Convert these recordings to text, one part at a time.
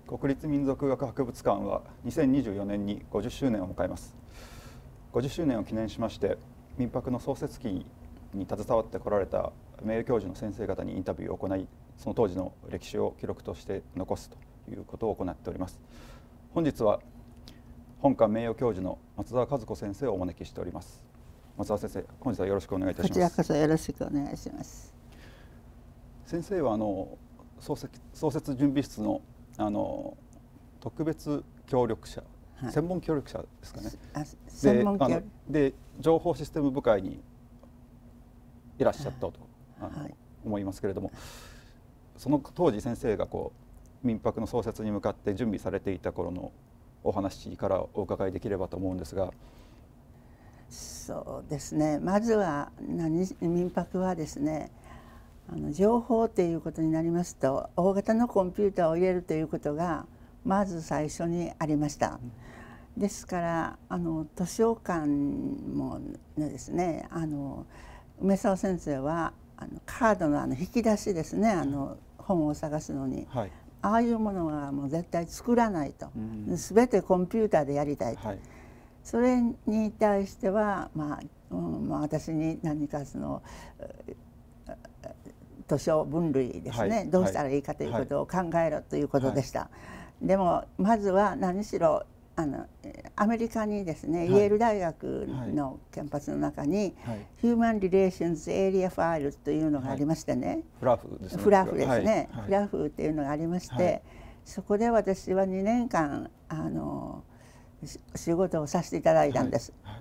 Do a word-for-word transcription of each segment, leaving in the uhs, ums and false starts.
国立民族学博物館はにせんにじゅうよねんにごじゅっしゅうねんを迎えます。ごじゅっしゅうねんを記念しまして、民泊の創設期に携わってこられた名誉教授の先生方にインタビューを行い、その当時の歴史を記録として残すということを行っております。本日は本館名誉教授の松澤和子先生をお招きしております。松澤先生、本日はよろしくお願いいたします。 こちらこそよろしくお願いします。 先生はあの創設創設準備室のあの特別協力者、はい、専門協力者ですかね。 専門協力で情報システム部会にいらっしゃったと、あの、はい、思いますけれども、その当時先生がこう民泊の創設に向かって準備されていた頃のお話からお伺いできればと思うんですが。 そうですね、まずは何民泊はですね、あの情報ということになりますと、大型のコンピューターを入れるということがまず最初にありました。ですからあの図書館もですね、あの梅沢先生はあのカードのあの引き出しですね、あの本を探すのに、はい、ああいうものはもう絶対作らないと、すべてコンピューターでやりたいと、はい、それに対しては、まあうんまあ、私に何かその図書分類ですね、はい、どうしたらいいかということを考えろということでした。はい、でもまずは何しろあのアメリカにですね、はい、イェール大学のキャンパスの中に、はい、ヒューマン・リレーションズ・エリア・ファイルというのがありましてね、はい、 フラフですね。 フラフですね、はい、フラフっていうのがありまして、はい、そこで私はにねんかんあの仕事をさせていただいたんです。はいはい、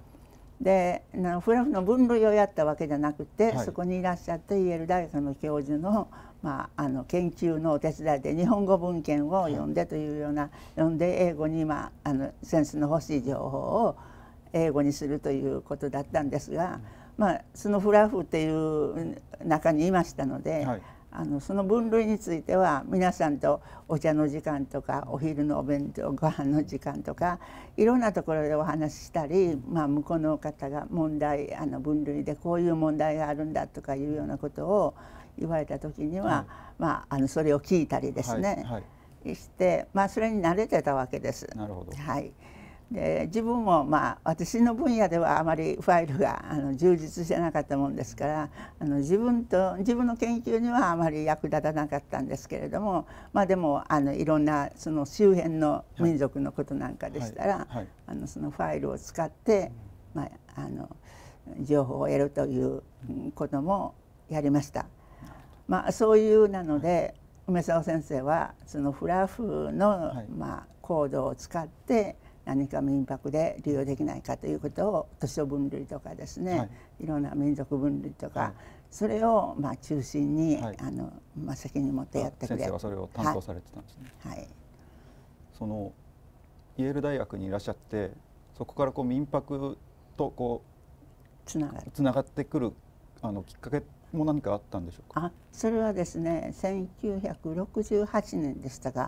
でフラフの分類をやったわけじゃなくて、はい、そこにいらっしゃったイェール大学の教授の、まあ、あの研究のお手伝いで日本語文献を読んでというような、はい、読んで英語に、まあ、あの先生の欲しい情報を英語にするということだったんですが、うん、まあ、そのフラフっていう中にいましたので、はい、あのその分類については皆さんとお茶の時間とかお昼のお弁当ご飯の時間とかいろんなところでお話ししたり、まあ、向こうの方が問題あの分類でこういう問題があるんだとかいうようなことを言われた時には、はい、まあ、あのそれを聞いたりですね、はいはい、して、まあ、それに慣れてたわけです。 なるほど。 はい、で自分も、まあ、私の分野ではあまりファイルがあの充実してなかったもんですから、あの自分と自分の研究にはあまり役立たなかったんですけれども、まあ、でもあのいろんなその周辺の民族のことなんかでしたら、はいはい、あのそのファイルを使って、まあ、あの情報を得るということもやりました。まあ、そういうなので、梅沢先生はそのフラフの、はい、まあ、コードを使って何か民泊で利用できないかということを図書分類とかですね、はい、いろんな民族分類とか、はい、それをまあ中心に、はい、あのまあ、責任持ってやってくれ。 先生はそれを担当されてたんですね。はい、はい、そのイェール大学にいらっしゃって、そこからこう民泊とこうつながるつながってくるあのきっかけも何かあったんでしょうか。 あ、それはですね、せんきゅうひゃくろくじゅうはちねんでしたが、はい、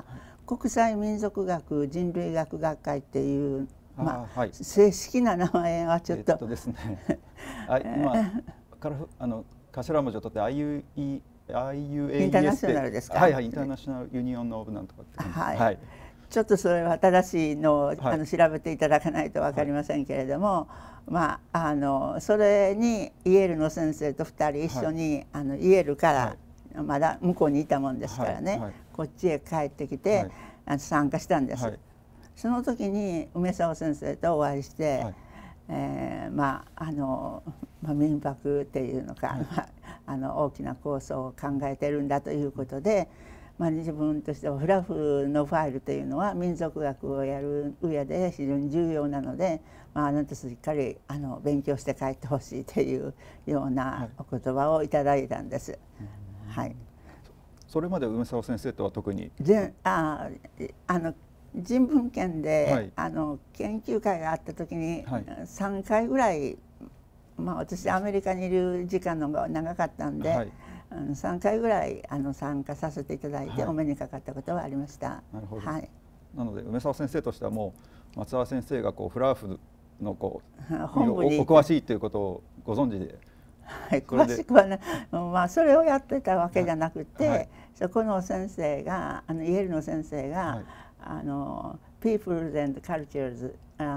国際民族学人類学学会っていう、まあ、はい、正式な名前はちょっと、えっとですね、 あ今からあの頭文字を取って アイユーエーエスインターナショナルですか。 はいはい、インターナショナルユニオンオブなんとかって、 はい、はい、ちょっとそれは正しいのを、はい、あの調べていただかないと分かりませんけれども、はい、まあ、あのそれにイェールの先生とふたり一緒に、はい、あのイェールから、はい、まだ向こうにいたもんですからね、はいはい、こっちへ帰ってきて、はい、あの参加したんです。はい、その時に梅沢先生とお会いして、はい、えー、まああの、まあ、民泊っていうのか、はい、あの大きな構想を考えてるんだということで、まあ、自分としてはフラフのファイルというのは民族学をやる上で非常に重要なので、まあ、あなたしっかりあの勉強して帰ってほしいというようなお言葉をいただいたんです。はい、はい、 それまで梅沢先生とは特にでああの人文圏で、はい、あの研究会があった時にさんかいぐらい、まあ、私アメリカにいる時間の方が長かったんで、はい、あのさんかいぐらいあの参加させていただいて、はい、お目にかかったことはありました。 なるほど。 はい、 なので梅沢先生としてはもう松沢先生がこうフラーフのこう本部にお詳しいということをご存知で、 はい、詳しくはね、まあ、それをやってたわけじゃなくて、はい、そこの先生があのイェールの先生が、はい、 あの Peoples and Cultures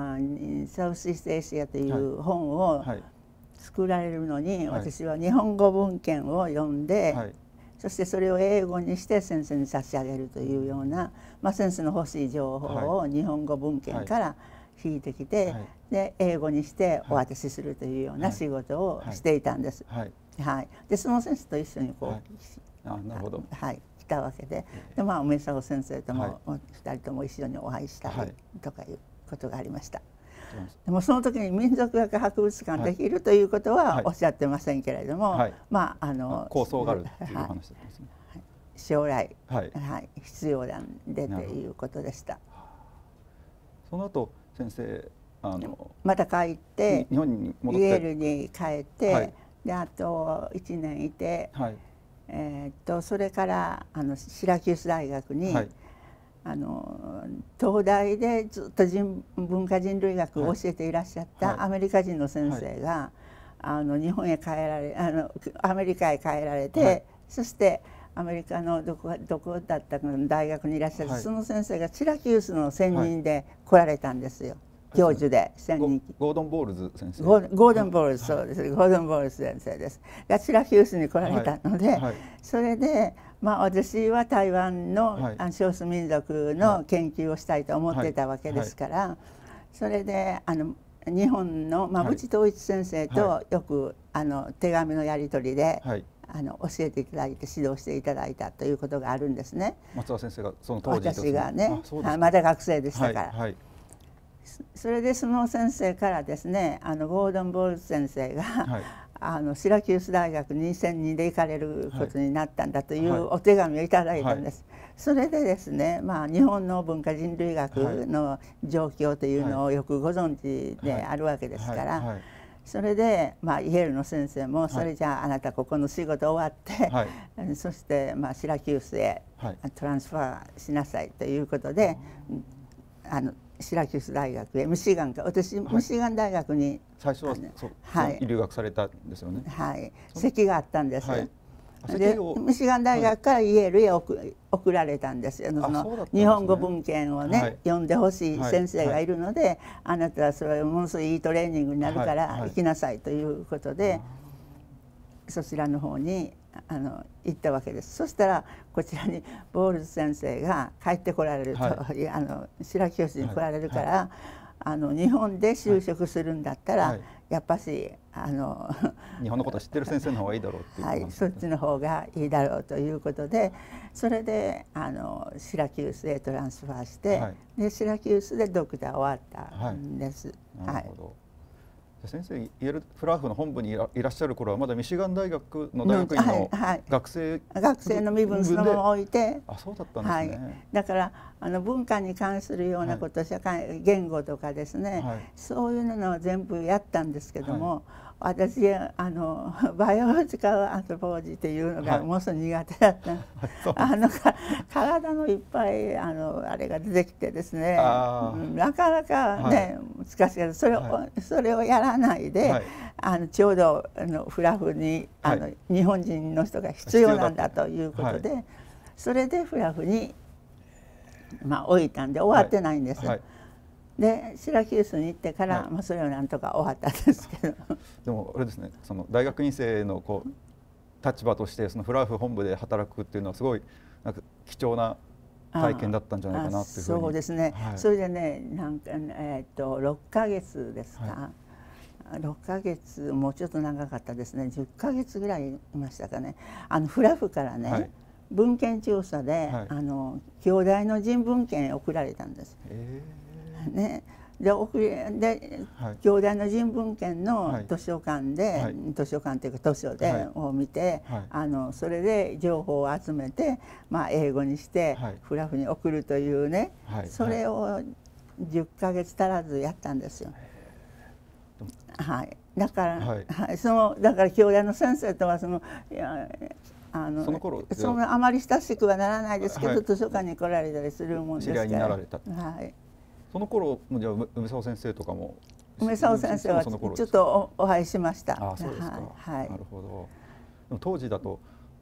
in Southeast Asia という本を作られるのに、はい、私は日本語文献を読んで、はい、そしてそれを英語にして先生に差し上げるというような、まあ、先生の欲しい情報を日本語文献から引いてきて、はい、で英語にしてお渡しするというような仕事をしていたんです。はいはい、でその先生と一緒にこう、はい、あなるほど、はい、来たわけで、で、まあ、梅沢先生とも、はい、ふたりとも一緒にお会いしたりとかいうことがありました。でもその時に民族学博物館できるということはおっしゃってませんけれども、はい、まああの構想があるっていう話だったんですね。 はい、将来、はいはい、必要なんでということでした。 その後先生あのまた帰って日本に戻ってイェールに帰って、はい、であといちねんいて、はい、えっとそれからあのシラキュース大学に、はい、あの東大でずっと人文化人類学を教えていらっしゃったアメリカ人の先生が、はい、あの日本へ帰られあのアメリカへ帰られて、はい、そしてアメリカのどこどこだったかの大学にいらっしゃる、はい、その先生がシラキュースの専任で来られたんですよ。教授で専任ゴードン・ボールズ先生、 ゴードン・ボールズ、そうです、ゴードン・ボールズ先生ですがシラキュースに来られたので、はいはい、それで、まあ、私は台湾の、はい、少数民族の研究をしたいと思っていたわけですから、はいはい、それであの日本の馬淵統一先生とよくあの手紙のやり取りで、はい、あの教えていただいて指導していただいたということがあるんですね。 松田先生がその当時私がね、まだ学生でしたから。はいはい、それでその先生からですね、あのゴードン・ボールズ先生が、はい、あのシラキュース大学にせんにんで行かれることになったんだというお手紙をいただいたんです。はいはい、それでですね、まあ、日本の文化人類学の状況というのをよくご存知であるわけですから、それで、まあ、イェールの先生もそれじゃああなたここの仕事終わって、はい、そして、まあ、シラキュースへトランスファーしなさいということで、あのシラキュース大学へ、ミシガンか、私、はい、ミシガン大学に最初はそう、はい、留学されたんですよね。 はい、席があったんです。はい、でミシガン大学からイェールへ送、送られたんですよ。その日本語文献をね、はい、読んでほしい先生がいるので、はいはい、あなたはそれものすごいいいトレーニングになるから行きなさいということで、はいはい、そちらの方にあの行ったわけです。そしたらこちらにボールズ先生が帰ってこられると、はい、あのシラキュースに来られるから、はいはい、あの日本で就職するんだったら、はい、やっぱしあの日本のことを知ってる先生の方がいいだろうっていう、はい、 そっちの方がいいだろうということで、それであのシラキュースへトランスファーして、はい、でシラキュースでドクター終わったんです。 はい、なるほど。先生、イェールフラーフの本部にいらっしゃる頃はまだミシガン大学の大学院の学生、はいはい、 学生の身分そのまま置いて、 あ、そうだったんですね。はい、 だからあの文化に関するようなこと、はい、社会言語とかですね、はい、そういうのを全部やったんですけども、はい、私あのバイオロジカルアントロポロジーっていうのがものすごい苦手だった、はい、あの体のいっぱいあのあれが出てきてですね、なかなかね、はい、難しいけど、それを、はい、それをやらないで、はい、あのちょうどあのフラフにあの、はい、日本人の人が必要なんだということで、はい、それでフラフに、まあ、置いたんで終わってないんです。はいはい、でシラキュースに行ってから、はい、まあ、それをなんとか終わったんですけどでもあれですね、その大学院生のこう立場としてそのフラーフ本部で働くっていうのはすごいなんか貴重な体験だったんじゃないかなっていうふうに。 そうですね、はい、それでねなんか、えー、とろっかげつですか、はい、ろっかげつもうちょっと長かったですね、じゅっかげつぐらいいましたかね。あのフラフからね、はい、文献調査で、はい、あの兄弟の人文献送られたんです。ね、で送りで、はい、兄弟の人文献の図書館で、はい、図書館というか図書で、はい、を見て、はい、あのそれで情報を集めて、まあ、英語にして、はい、フラフに送るというね、はい、それをじゅっかげつ足らずやったんですよ。はい、だから、はいはい、そのだから兄弟の先生とはそのいやあのその頃そのあまり親しくはならないですけど、はい、図書館に来られたりするもんですから。知り合いになられた。はい。 その頃じゃあ梅沢先生とかも梅沢先生はちょっと お, お会いしました。 ああ、そうですか。はい。なるほど。でも当時だと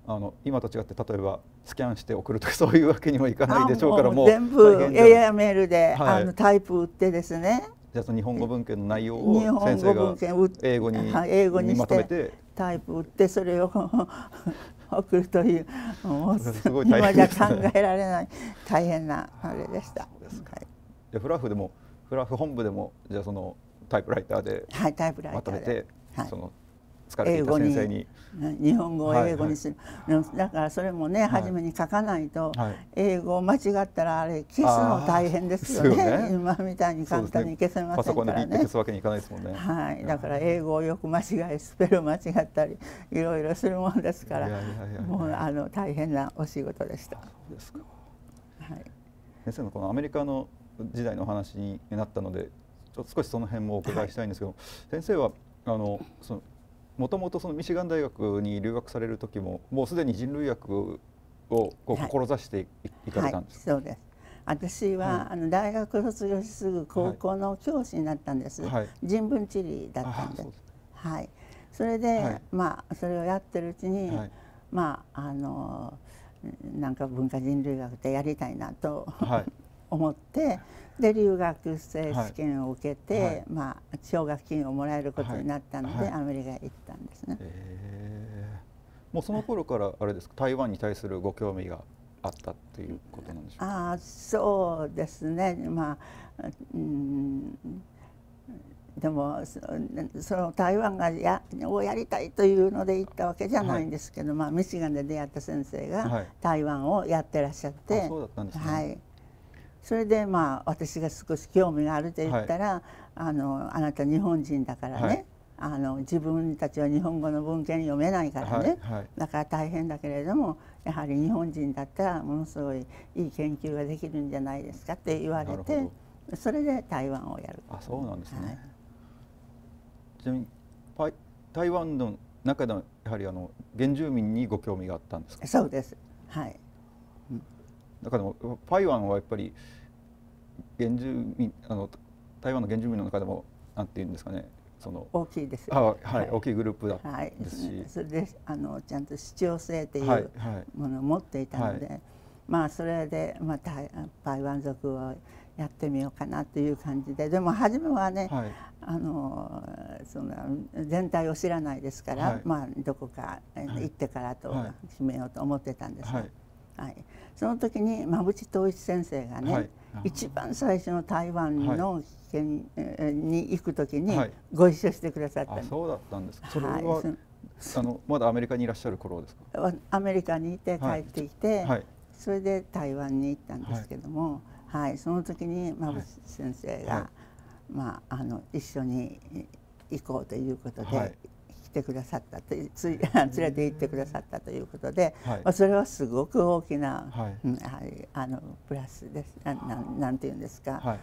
あの今と違って例えばスキャンして送るとかそういうわけにはいかないでしょうから、もう全部エアメールで、はい、あのタイプ打ってですね。 じゃあその日本語文献の内容を先生が英語に、 はい、英語にしてタイプ打ってそれを送るという、もう今じゃ考えられない大変なあれでした。 そうですか。はい、でフラフでもフラフ本部でもじゃあそのタイプライターでまとめて、はい、その疲れていた先生に日本語を英語にする、はいはい、だからそれもね、はい、初めに書かないと、はい、英語を間違ったらあれ消すの大変ですよ ね, よね今みたいに簡単に消せませんからね。パソコンでピッて消すわけにいかないですもんね。はい、だから英語をよく間違えスペル間違ったりいろいろするもんですから、もうあの大変なお仕事でした。 そうですか。はい、先生のこのアメリカの時代の話になったのでちょっと少しその辺もお伺いしたいんですけど、はい、先生はあのそのもともとそのミシガン大学に留学される時ももうすでに人類学をこう志していかれたんですか。 はいはい、そうです。私は、はい、あの大学卒業してすぐ高校の教師になったんです。はい、人文地理だったんで、はい。それで、はい、まあそれをやってるうちに、はい、まああのなんか文化人類学ってやりたいなと、はい、思って。で留学生試験を受けて、はい、まあ奨学金をもらえることになったので、はい、アメリカへ行ったんですね。 えー、もうその頃からあれですか、台湾に対するご興味があったっていうことなんでしょうか。 ああ、そうですね。まあ、うん、でもその台湾がやをやりたいというので行ったわけじゃないんですけど、はい、まあミシガンで出会った先生が台湾をやってらっしゃって、はい、 そうだったんですね。 はい、それでまあ私が少し興味があると言ったら、はい、あのあなた日本人だからね、はい、あの自分たちは日本語の文献読めないからね、はいはい、だから大変だけれどもやはり日本人だったらものすごいいい研究ができるんじゃないですかって言われて、それで台湾をやる。 あ、そうなんですね。はい、ちなみに台湾の中ではやはりあの原住民にご興味があったんですか。 そうです。はい。 うん、中でも台湾はやっぱり原住民あの台湾の原住民の中でもなんていうんですかね、その大きいですよ、 ね。はい、はい、大きいグループだったですし、 はい、それであのちゃんと主張性っていうものを持っていたので、はいはい、まあそれでまた台湾族をやってみようかなという感じで、でも初めはね、はい、あのその全体を知らないですから、はい、まあどこか行ってからと決めようと思ってたんですが。はいはい、その時に馬淵統一先生がね、はい、一番最初の台湾の県、はい、に行く時にご一緒してくださったんです。 あ、そうだったんですか。それは、はい、あのまだアメリカにいらっしゃる頃ですか。 アメリカにいて帰ってきて、はい、それで台湾に行ったんですけども、はいはい、その時に馬淵先生が、はい、まあ、あの一緒に行こうということで、はい、来てくださったとつい連れて行ってくださったということで、はい、まあ、それはすごく大きな、はい、うん、あのプラスです。な な, なんていうんですか、はい、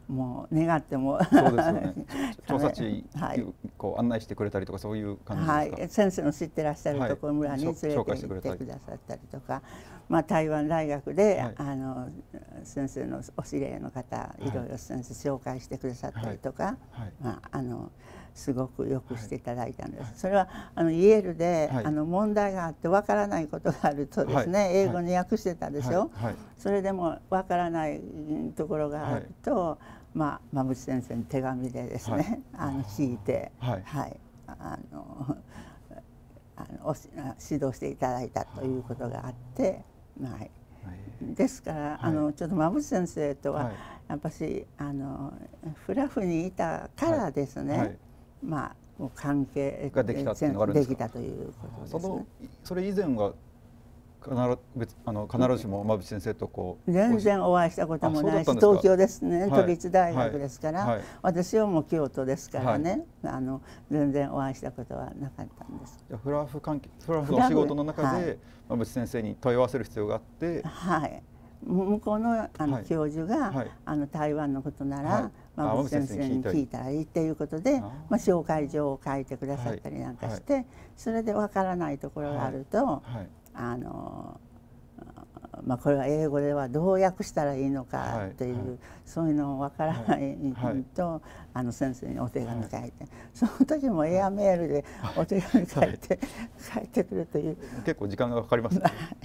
もう願ってもそうですよね。調査地、はい、こう案内してくれたりとかそういう感じですか。はい、 先生の知ってらっしゃるところ村に連れて行ってくださったりとか、まあ台湾大学で、はい、あの先生のお知り合いの方、いろいろ先生紹介してくださったりとか、はいはい、まああのすごくよくしていただいたんです。はい、それはあのイェールで、はい、あの問題があってわからないことがあるとですね、はい、英語に訳してたでしょ。はいはい、それでもわからないところがあると、はい、まあ馬淵先生に手紙でですね、はい、あの聞いて、はい、はい、あのあの指導していただいたということがあって、はい。ですから、はい、あのちょっと馬淵先生とは、はい、やっぱしあのフラフにいたからですね。はいはい、まあもう関係ができたっていうのがあるんですか。 できたということですね。 そのそれ以前は必ず別あの必ずしも馬淵先生とこう全然お会いしたこともないし、東京ですね、都立大学ですから、はいはい、私はもう京都ですからね、はい、あの全然お会いしたことはなかったんです。 フラフ関係フラフのお仕事の中で、はい、馬淵先生に問い合わせる必要があって、 はい、向こうのあの教授が、はい、あの台湾のことなら、はい、馬淵先生に聞いたらいいっていうことで、まあ、紹介状を書いてくださったりなんかして、はい、それでわからないところがあると、はいはい、あのまあ、これは英語ではどう訳したらいいのかっていう、はいはい、そういうの分からないと、はい、あの先生にお手紙書いて、はい、その時もエアメールでお手紙書いて、はい、書いてくるという結構時間がかかりますね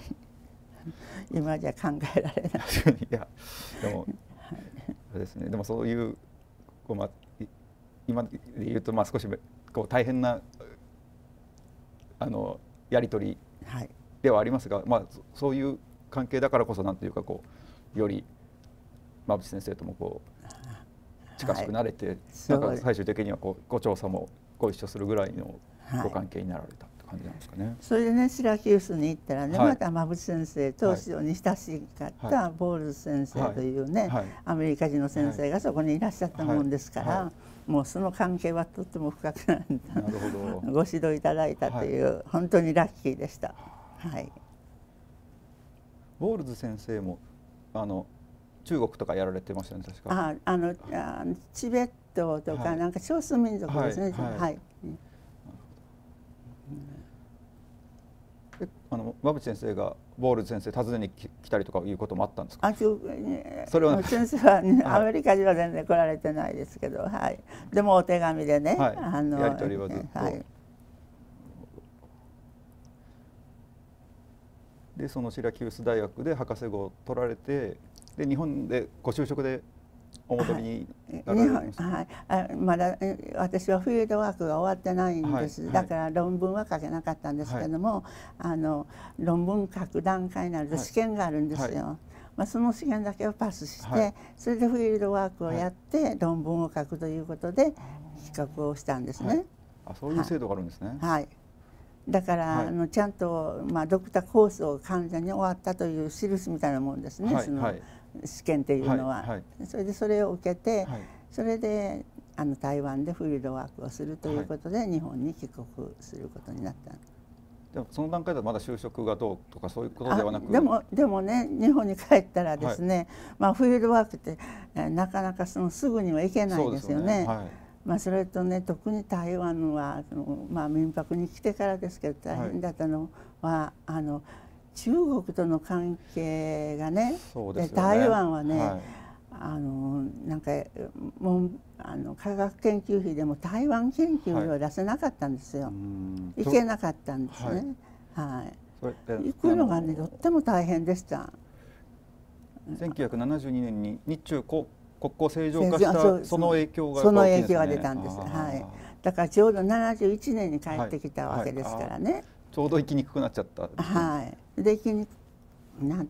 今じゃ考えられないいやでも、はい、ですね、でもそういうこう、まあ、今で言うとまあ少しこう大変なあのやり取りではありますが、はい、まあ、そういう関係だからこそなんていうかこうより馬淵先生ともこう近しくなれて、はい、なんか最終的にはこうご調査もご一緒するぐらいのご関係になられたって感じなんですかね。はい、 それでねシラキュースに行ったらね、はい、また馬淵先生と非常に親しかったボールズ先生というね、はいはい、アメリカ人の先生がそこにいらっしゃったもんですから、はいはい、もうその関係はとっても深くなった。なるほどご指導いただいたという、はい、本当にラッキーでした。はい、 ボールズ先生もあの中国とかやられてましたね、確か。 ああのあチベットとか、はい、なんか少数民族ですね。はい。はい、 えあの馬淵先生がボールズ先生訪ねに来たりとかいうこともあったんですか。 あ、それは先生は、ね、はい、アメリカ人は全然来られてないですけど、はい。でもお手紙でね、はい、あのやり取りはずっと。はい、でそのシラキュース大学で博士号を取られて、で日本でご就職でお戻りになられました。 はい、はい、まだ私はフィールドワークが終わってないんです、はい、だから論文は書けなかったんですけども、はい、あの論文書く段階になると試験があるんですよ。はいはい、まあ、その試験だけをパスして、はい、それでフィールドワークをやって論文を書くということで資格をしたんですね。はい、 あ、そういう制度があるんですね。 はい、はい、だから、はい、あのちゃんと、まあ、ドクターコースを完全に終わったという印みたいなもんですね、はい、その試験っていうのは。はいはい、それでそれを受けて、はい、それであの台湾でフィールドワークをするということで、はい、日本に帰国することになった。 でもその段階ではまだ就職がどうとかそういうことではなく、 でもでもね日本に帰ったらですね、はい、まあ、フィールドワークって、えー、なかなかそのすぐには行けないですよね。まあそれとね特に台湾はその、まあ、民泊に来てからですけど大変だったのは、はい、あの中国との関係がね、で台湾はね、はい、あのなんかもうあの科学研究費でも台湾研究費を出せなかったんですよ。はい、行けなかったんですね。はい。はい、行くのがねとっても大変でした。 せんきゅうひゃくななじゅうにねんに日中国交正常化したその影響が、 その影響が出たんです。はい。だからちょうどななじゅういちねんに帰ってきたわけですからね。はいはい、 ちょうど行きにくくなっちゃった。 はい。で行きにくくなって、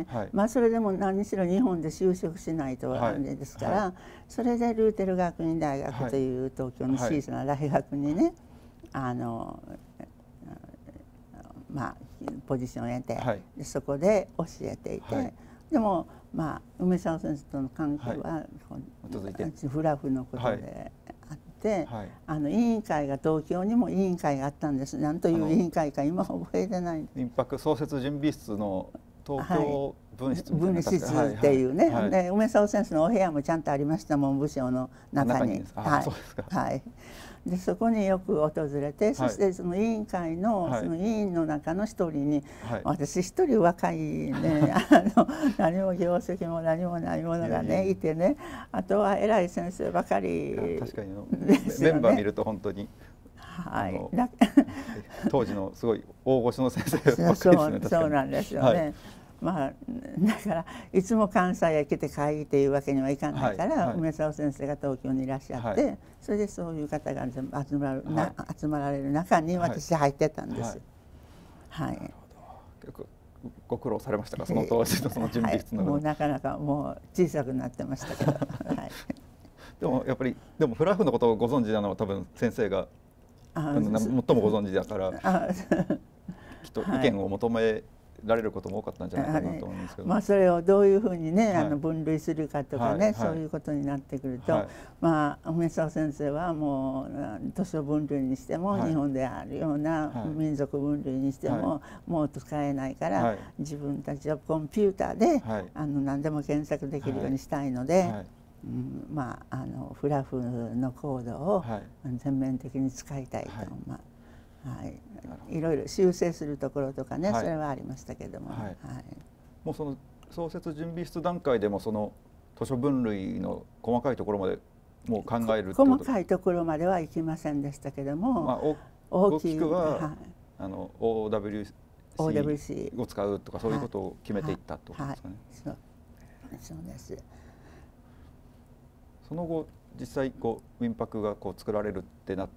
はい、まあそれでも何しろ日本で就職しないとあれですから、はいはい、それでルーテル学院大学という東京の小さな大学にね、はい、あのまあポジションを得て、はい、でそこで教えていて、はい、でもまあ梅沢先生との関係は、はい、フラフのことであって、はい、あの委員会が東京にも委員会があったんです。何という委員会か今覚えてない。 民泊創設準備室の東京分室みたいな、分室っていうね、はいはい、で梅沢先生のお部屋もちゃんとありましたもん、部署の中に。はい、はい、でそこによく訪れて、はい、そしてその委員会の、はい、その委員の中の一人に、はい、私一人若いねあの何も業績も何もないものがねいてね、あとは偉い先生ばかりですよね。確かにメンバー見ると本当に。はい、当時のすごい大御所の先生ばっかりですね。 そうなんですよね。はい、まあだからいつも関西へ来て会議っていうわけにはいかないから、はいはい、梅沢先生が東京にいらっしゃって、はい、それでそういう方が集まる、はい、集まられる中に私入ってたんです。はい。はい、なるほど。結構ご苦労されましたか、その当時のその準備室の、はい、 もうなかなかもう小さくなってましたけど。はい。 でもやっぱりでもフラフのことをご存知なのは多分先生が最もご存知だからきっと意見を求められることも多かったんじゃないかなと思うんですけど、 まあそれをどういうふうにね、はい、あの分類するかとかね、はい、そういうことになってくると、はい、まあ梅沢先生はもう図書分類にしても、はい、日本であるような民族分類にしても、はい、もう使えないから、はい、自分たちはコンピューターで、はい、あの何でも検索できるようにしたいので。はいはい、うん、まああのフラフのコードを全面的に使いたいと、はい、まあはい、いろいろ修正するところとかね、はい、それはありましたけども、はいはい、 もうその創設準備室段階でもその図書分類の細かいところまでもう考えるってこと。 細かいところまではいきませんでしたけども、まあ、 大きくは、はい、あの オーダブリューシー を使うとかそういうことを決めていったということですかね。 はいはい、そう、そうです。 その後実際こう民泊がこう作られるってなって、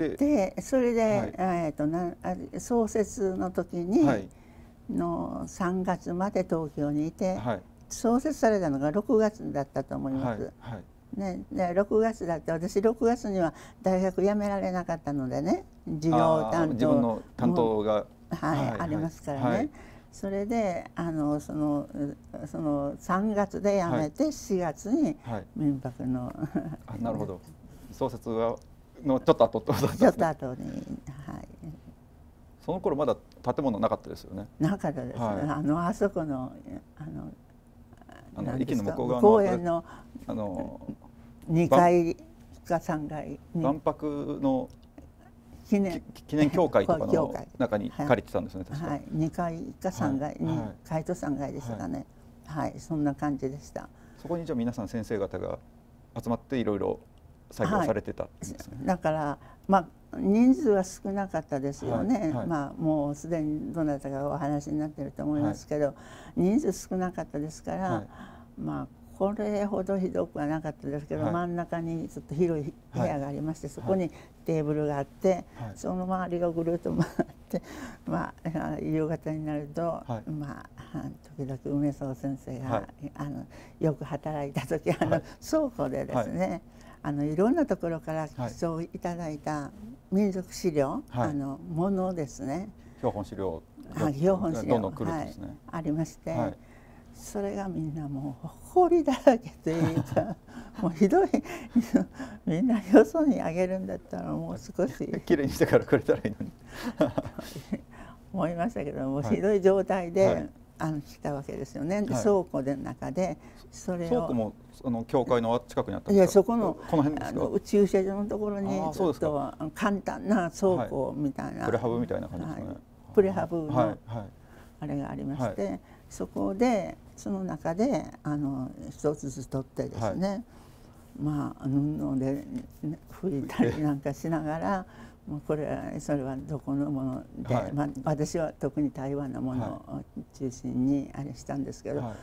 でそれで、はい、えー、とな創設の時に、はい、のさんがつまで東京にいて、はい、創設されたのがろくがつだったと思います。はいはい、ね、でろくがつだって私ろくがつには大学辞められなかったのでね、授業担当自分の担当が、 はいはい、ありますからね、はい、それであのそのそのさんがつで辞めてしがつに民泊の、はい、 あ、なるほど、創設はのちょっと後ってことですね。 ちょっと後に、はい、 その頃まだ建物なかったですよね。 なかったです、はい、あのあそこのあのあの駅の向こう側の公園のあのにかいかさんがいに万博の記念記念協会とかの中に借りてたんですね。確か、 はい、にかいかさんがい、にかいとさんがいでしたね。はい、はい、そんな感じでした。 そこにじゃあ皆さん先生方が集まっていろいろ作業されてたんですね。 はい、だからまあ人数は少なかったですよね。はいはい、まあもうすでにどなたかお話になってると思いますけど、はい、人数少なかったですから、はい、まあこれほどひどくはなかったですけど、はい、真ん中にちょっと広い部屋がありまして、はい、そこにテーブルがあって、はい、その周りをぐるっと回って、まあ夕方になると、はい、まあ時々梅沢先生が、はい、あのよく働いた時あの、はい、倉庫でですね、はい、あのいろんなところから寄贈いただいた民族資料、はい、あのものですね。 標本資料が標本資料どんどん来るんですね。 はい、ありまして。はい、それがみんなもう埃だらけというかもうひどいみんなよそにあげるんだったらもう少しきれいにしてからくれたらいいのに思いましたけども、はい、ひどい状態で、はい、あの来たわけですよね。で、はい、倉庫の中でそれを倉庫もあの教会の近くにあったんですか。いや、そこのこの辺ですか。 あの駐車場のところにちょっと簡単な倉庫みたいな、 はい、プレハブみたいな感じですね。はい、 プレハブのあれがありまして、はいはい、そこでその中であの一つずつ取ってですね、はい、まあ布で拭いたりなんかしながらもうこれはそれはどこのもので、はい、まあ、私は特に台湾のものを中心にあれしたんですけど、はい、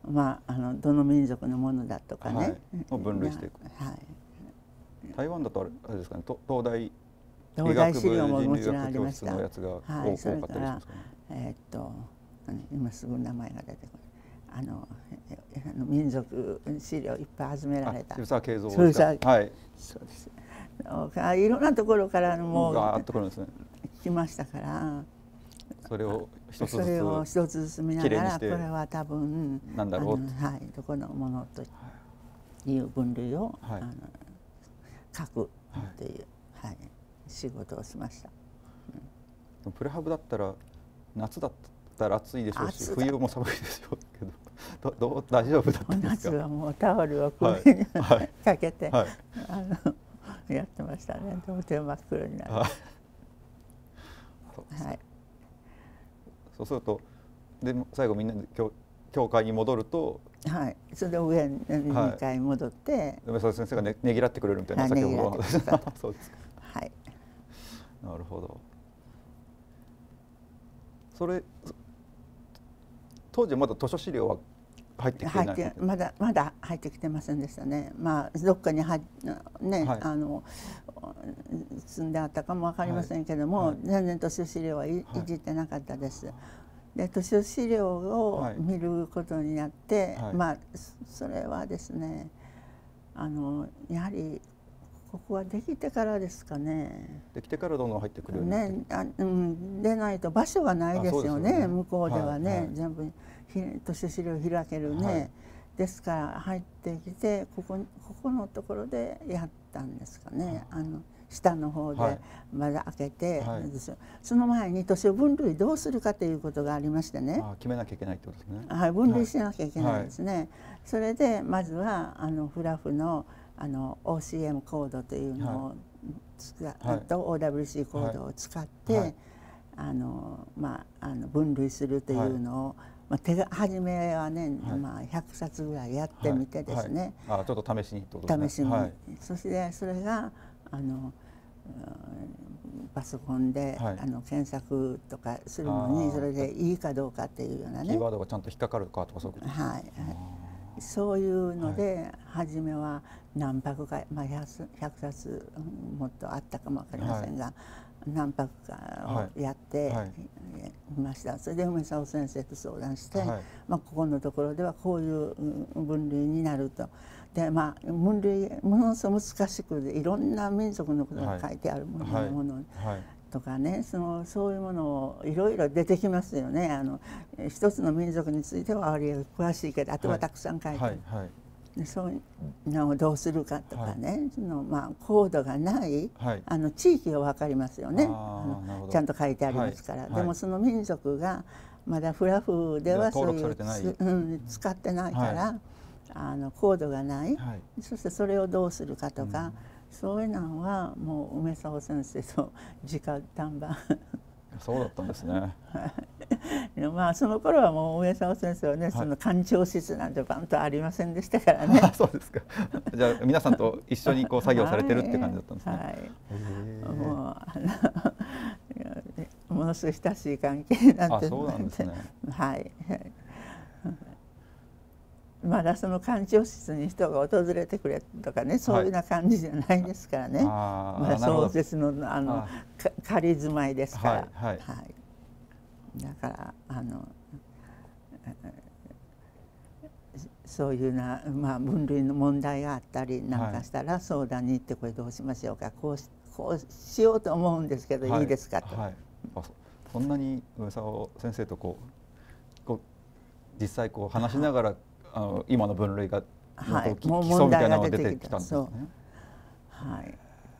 まああのどの民族のものだとかね、はい、 を分類していく。はい、台湾だとあれですかね、東大東大資料ももちろんありました。 のやつが多かったりしますかね。 えー、っと今すぐ名前が出てこない。あのあの民族資料いっぱい集められた。 渋沢慶三ですか。はい。 そうです。いろんなところからもうガーッと来るんですね。 来ましたから。 それを一つずつそれを一つずつ見ながらこれは多分なんだろう。 はい、どこのものという分類を、はい、あの書くという、はい、仕事をしました。 うん、プレハブだったら夏だったら暑いでしょうし、冬も寒いでしょうけど、どどう大丈夫だったんですか。 夏はもうタオルを首に、はい、かけて、はい、あのやってましたね。とても真っ黒になる。はい。 はい、そうするとで最後みんなで教教会に戻ると、 はい、それで上ににかい戻って、 梅沢先生がねねぎらってくれるみたいな、先ほどの話。そうですか。 はい。 なるほど。それ当時まだ図書資料は入ってきてない。 まだまだ入ってきてませんでしたね。まあどっかにはね、はい、あの積んであったかもわかりませんけども、はい、全然図書資料はい、はい、いじってなかったです。で図書資料を見ることになって、はい、まあそれはですね、あのやはりここはできてからですかね。 できてからどんどん入ってくるようになって。 ね、あ、うん、でないと場所がないですよね。ね、向こうではね、はいはい、全部図書資料開けるね、はい、ですから入ってきてここここのところでやったんですかね。あの下の方でまだ開けて、はい、その前に図書分類どうするかということがありましてね。 あ、決めなきゃいけないってことですね。 はい、分類しなきゃいけないですね。はい、それでまずはあのフラフのあの オーシーエム コードというのを使っ、はい、と オーダブリューシー コードを使って、はい、あのまああの分類するというのを、 まあ、手が初めはね、はい、まあ、ひゃくさつぐらいやってみてですね、 はいはい、あちょっと試しにってことですね。 試しに、 はい、 そしてそれがあのパソコンで、はい、あの検索とかするのにそれでいいかどうかっていうようなね、 キーワードがちゃんと引っかかるかとかそういうことですか。 はい、はい、そういうので、はい、初めは何泊か、まあ、ひゃくさつもっとあったかもわかりませんが、はい、何泊かをやっていました、はいはい、それで梅沢先生と相談して、はい、まあ、ここのところではこういう分類になると。でまあ、分類ものすごく難しくいろんな民族のことが書いてあるもの、はい、ものとかね、そのそういうものをいろいろ出てきますよね。あの一つの民族についてはあれが詳しいけどあとはたくさん書いてある、はいはいはい、でそういうのをどうするかとかね、はい、そのまあ、コードがない、はい、あの地域が分かりますよね。あのちゃんと書いてありますから、はい、でもその民族がまだフラフではそういう、うん、使ってないから。はい、あのコードがない、はい、そしてそれをどうするかとか、うん、そういうのはもう梅沢先生と直談判そうだったんですねまあその頃はもう梅沢先生はね、はい、その官庁室なんてバンとありませんでしたからねそうですか。じゃあ皆さんと一緒にこう作業されてるって感じだったんですね。はい、 もうあのものすごい親しい関係なんて。 あ、そうなんですね。 はいまだその官庁室に人が訪れてくれとかね、そういうような感じじゃないですからね、はい、まだ創設のあの仮住まいですから、はいはいはい、だからあのそういうな、まあ、分類の問題があったりなんかしたら相談に行ってこれどうしましょうか、こうし、こうしようと思うんですけど、はい、いいですかと。はい、 あ、そんなに梅沢先生とこう、こう実際こう話しながらあの今の分類がはい、 基礎みたいなのが出てきたんですね。 はい、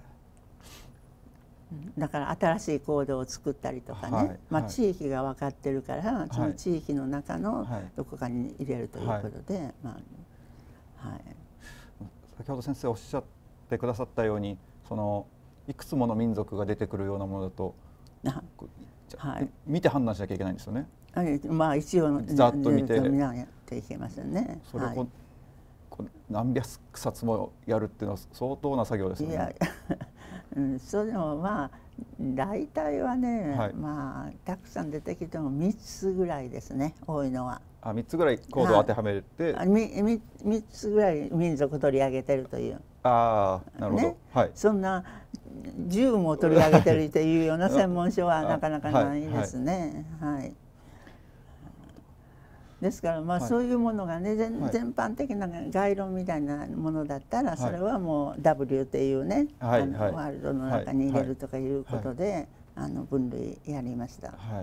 だから新しいコードを作ったりとかね、はい、まあ、地域が分かってるから、はい、その地域の中のどこかに入れるということで、はい、まあはい、 先ほど先生おっしゃってくださったように、そのいくつもの民族が出てくるようなものだと、はい、見て判断しなきゃいけないんですよね。 まあ一応ざっと見て見なきゃいけませんね。 それをこう、はい、こう何百冊もやるっていうのは相当な作業ですよね。いやうん、それでもまあ大体はね、はい、まあたくさん出てきてもみっつぐらいですね、多いのは。 あ、みっつぐらいコードを当てはめて、 はい、みみみっつぐらい民族取り上げてるという。 ああ、なるほど。ね、はい、 そんなじゅうも取り上げてるというような専門書はなかなかないですね。はい、はいはい、ですからまあそういうものがね、全般的な概論みたいなものだったらそれはもう ダブリュー っていうね、あのワールドの中に入れるとかいうことであの分類やりました。はいはい、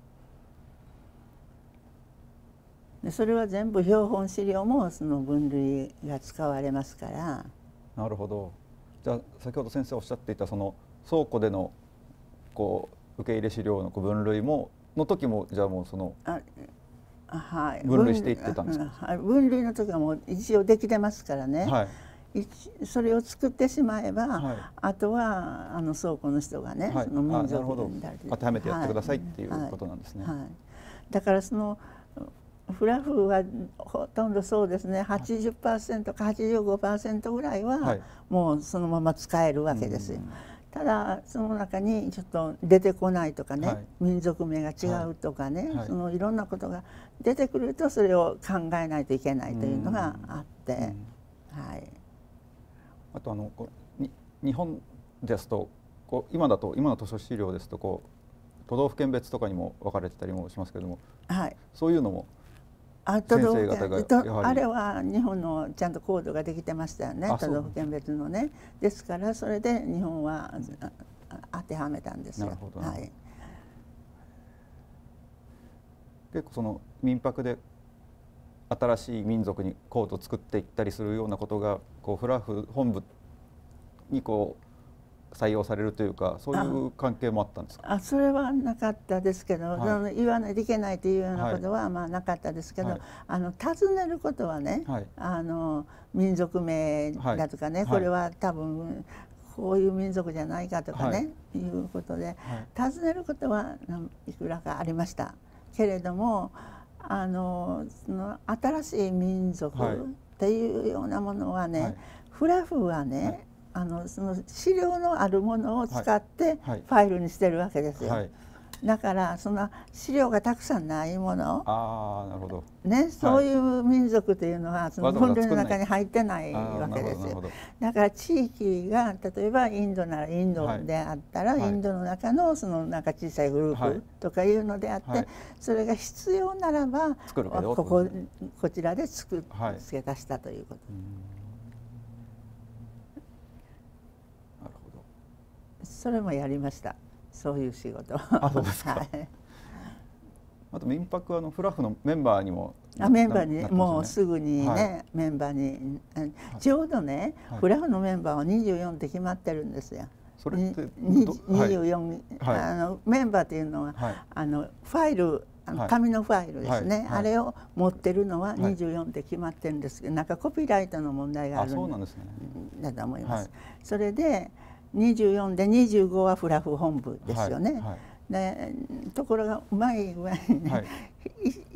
でそれは全部標本資料もその分類が使われますから。 なるほど。じゃあ先ほど先生おっしゃっていたその倉庫でのこう受け入れ資料の分類もの時もじゃあもうそのはい、 分類していってたんですか。 はい、分類の時はもう一応できてますからね、はい、それを作ってしまえば、はい、あとはあの倉庫の人がね、はい、その民族に当てはめてやってくださいっていうことなんですね。はいはい、 だからそのフラフはほとんどそうですね、はちじゅっパーセントかはちじゅうごパーセントぐらいはもうそのまま使えるわけですよ。ただその中にちょっと出てこないとかね、はい、民族名が違うとかね、はい、そのいろんなことが出てくるとそれを考えないといけないというのがあって、はい、 あとあのこうに日本ですとこう今だと今の図書資料ですとこう都道府県別とかにも分かれてたりもしますけれども、はい、そういうのもあ都道府県あれは日本のちゃんとコードができてましたよね、都道府県別のね。ですからそれで日本は当てはめたんですよ。なるほど、はい、 結構その民泊で新しい民族にコードを作っていったりするようなことがこうフラフ本部にこう採用されるというか、そういう関係もあったんですか。 あ、それはなかったですけど、はい、言わないといけないというようなことはまあなかったですけど、はい、あの尋ねることはね、はい、あの民族名だとかね、はい、これは多分こういう民族じゃないかとかね、はい、いうことで、尋ねることはいくらかありましたけれども、 あのその新しい民族っていうようなものはね、はい、フラフはね、はい、あのその資料のあるものを使ってファイルにしてるわけですよ。はいはい、だからその資料がたくさんないもの、 あー、なるほど、 ね、そういう民族というのはその分類の中に入ってないわけですよ。だから地域が例えばインドならインドであったら、はい、インドの中のそのなんか小さいグループとかいうのであって、はい、それが必要ならばこここちらで作付け足したということ。なるほど。それもやりました。そういう仕事。 あ、そうですか。はい、あと民泊はあのフラフのメンバーにもあメンバーに、ね、もうすぐにね、はい、メンバーにちょうどね、はい、フラフのメンバーはにじゅうよんって決まってるんですよ。それってにじゅうよん、はい、あのメンバーというのは、はい、あのファイルあの紙のファイルですね、はいはい、あれを持ってるのはにじゅうよんって決まってるんですけど、なんかコピーライトの問題があるんだと思います。はい、それでにじゅうよんでにじゅうごはフラフ本部ですよね。はいはい、でところがうまい具合にね、はい、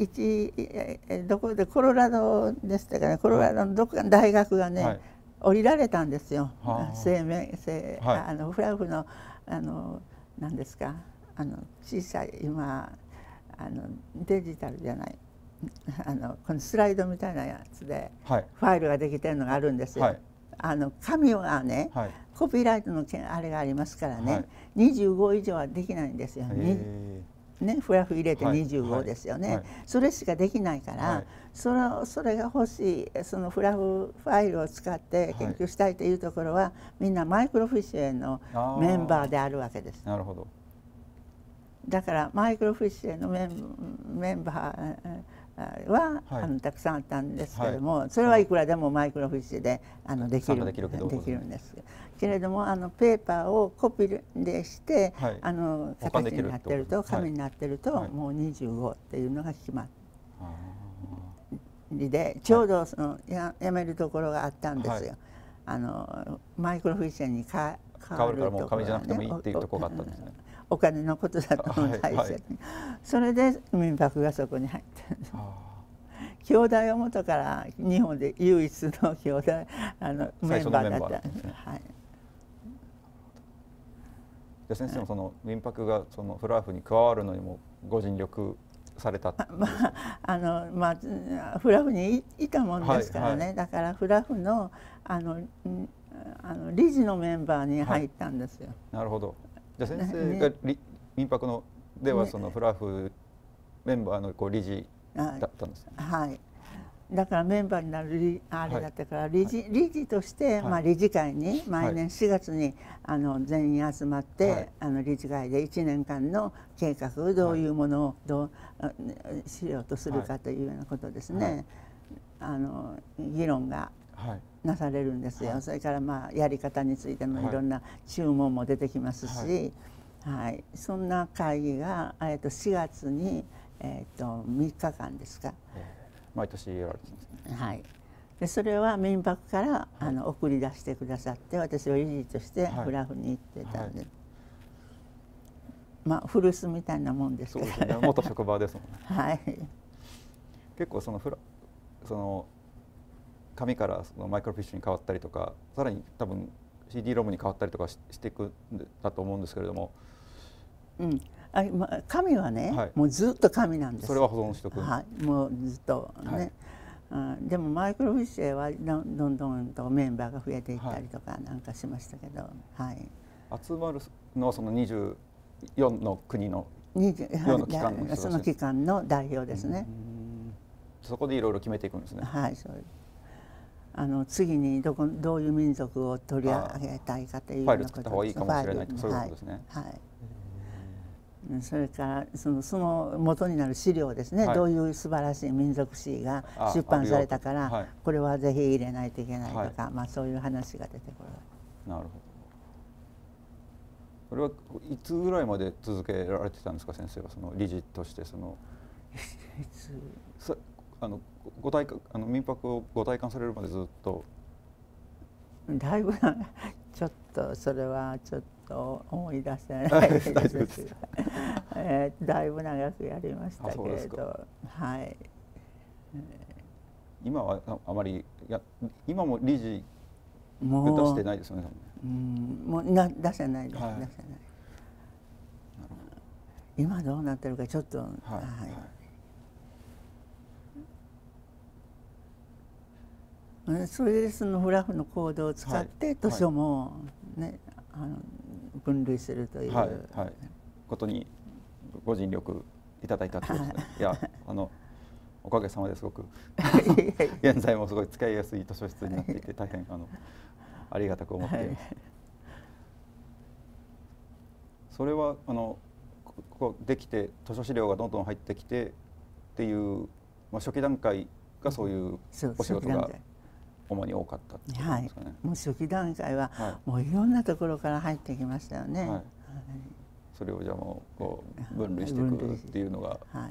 一どこでコロラドでしたかね、コロラドのどこかの大学がね、はい、降りられたんですよ。生命生、はい、あのフラフのあの何ですか、あの小さい今あのデジタルじゃないあのこのスライドみたいなやつで、はい、ファイルができてるのがあるんですよ。はい、あの紙はね、はい、コピーライトのあれがありますからね、はい、にじゅうご以上はできないんですよ。ね、フラフ入れてにじゅうごですよね、はいはい、それしかできないから、はい、それそれが欲しいそのフラフファイルを使って研究したいというところは、はい、みんなマイクロフィッシュのメンバーであるわけです。 なるほど。 だからマイクロフィッシュのメン、メンバーは、はい、あのたくさんあったんですけれども、はい、それはいくらでもマイクロフィッシュであのできるできるんですけれども、あのペーパーをコピーでして、はい、あの形になってると紙になってると、はい、もうにじゅうごっていうのが決まりで、ちょうどその や, やめるところがあったんですよ。はい、あのマイクロフィッシュに変わるからもう紙じゃなくてもいいっていうところがあったんですね。 お金のことだと思う大切に、それで民泊がそこに入ってる。兄弟は元から日本で唯一の兄弟あのメンバーだったんですね。はい。 じゃ先生もその民泊がそのフラフに加わるのにもご尽力された。 まああのまあフラフにいたもんですからね。はいはい、だからフラフのあのあの理事のメンバーに入ったんですよ。はい、 なるほど。じゃ先生が、ね、民泊のではそのフラフメンバーのこう理事だったんです、ね。 はい。だからメンバーになるあれだったから、はい、理事理事として、はい、まあ理事会に毎年しがつにあの全員集まって、はい、あの理事会でいちねんかんの計画どういうものをどうしようとするかというようなことですね。はい、あの議論が。はい、なされるんですよ。はい、それからまあやり方についてのいろんな注文も出てきますし、はい、はい、そんな会議がえっとしがつにえっとみっかかんですか。 毎年やられてますね。 はい。でそれは民泊から、はい、あの送り出してくださって、私は理事としてフラフに行ってたんで、はい、まあ古巣みたいなもんですから。そうですね。 元職場ですもんね。 はい。 結構そのフラその紙からそのマイクロフィッシュに変わったりとか、さらに多分 シーディー ロムに変わったりとか し, していくんだと思うんですけれども、 うん、あまあ、紙はね、はい、もうずっと紙なんです。 それは保存しておく、 はい、もうずっとね、はい、うん、でもマイクロフィッシュはどんどんどんとメンバーが増えていったりとかなんかしましたけど、はい、 集まるのはそのにじゅうよんの国のよんの機関の人たち、 その機関の代表ですね。 そこでいろいろ決めていくんですね。 はい、そうです。あの次にどこどういう民族を取り上げたいかというようなことです。ファイル作った方がいいかもしれないと、そういうことですね。はい。はい、それからそのその元になる資料ですね、はい、どういう素晴らしい民族史が出版されたから、はい、これはぜひ入れないといけないとか、はい、まあそういう話が出てくる。 なるほど。それはいつぐらいまで続けられてたんですか、先生はその理事としてそのいつあのご体あの民泊をご体感されるまでずっと。 だいぶちょっとそれはちょっとを思い出せないです大丈夫ですえーだいぶ長くやりましたけれど、はい。 今はああまりや今も理事もう出してないですよね。 うんもうな出せないです、 はい、 出せない。今どうなってるかちょっと、はい。はいそれでそのフラフのコードを使って図書も、ね、あの分類するという、 はいはい、ことにご尽力いただいたということですね。いやあのおかげさまですごく現在もすごい使いやすい図書室になっていて大変あのありがたく思っています。はい、それはあのここできて図書資料がどんどん入ってきてっていう、まあ、初期段階がそういうお仕事が主に多かったってことですかね。はい、 もう初期段階は、はい、もういろんなところから入ってきましたよね。はいはい、 それをじゃあもうこう分類していくっていうのが、 はい、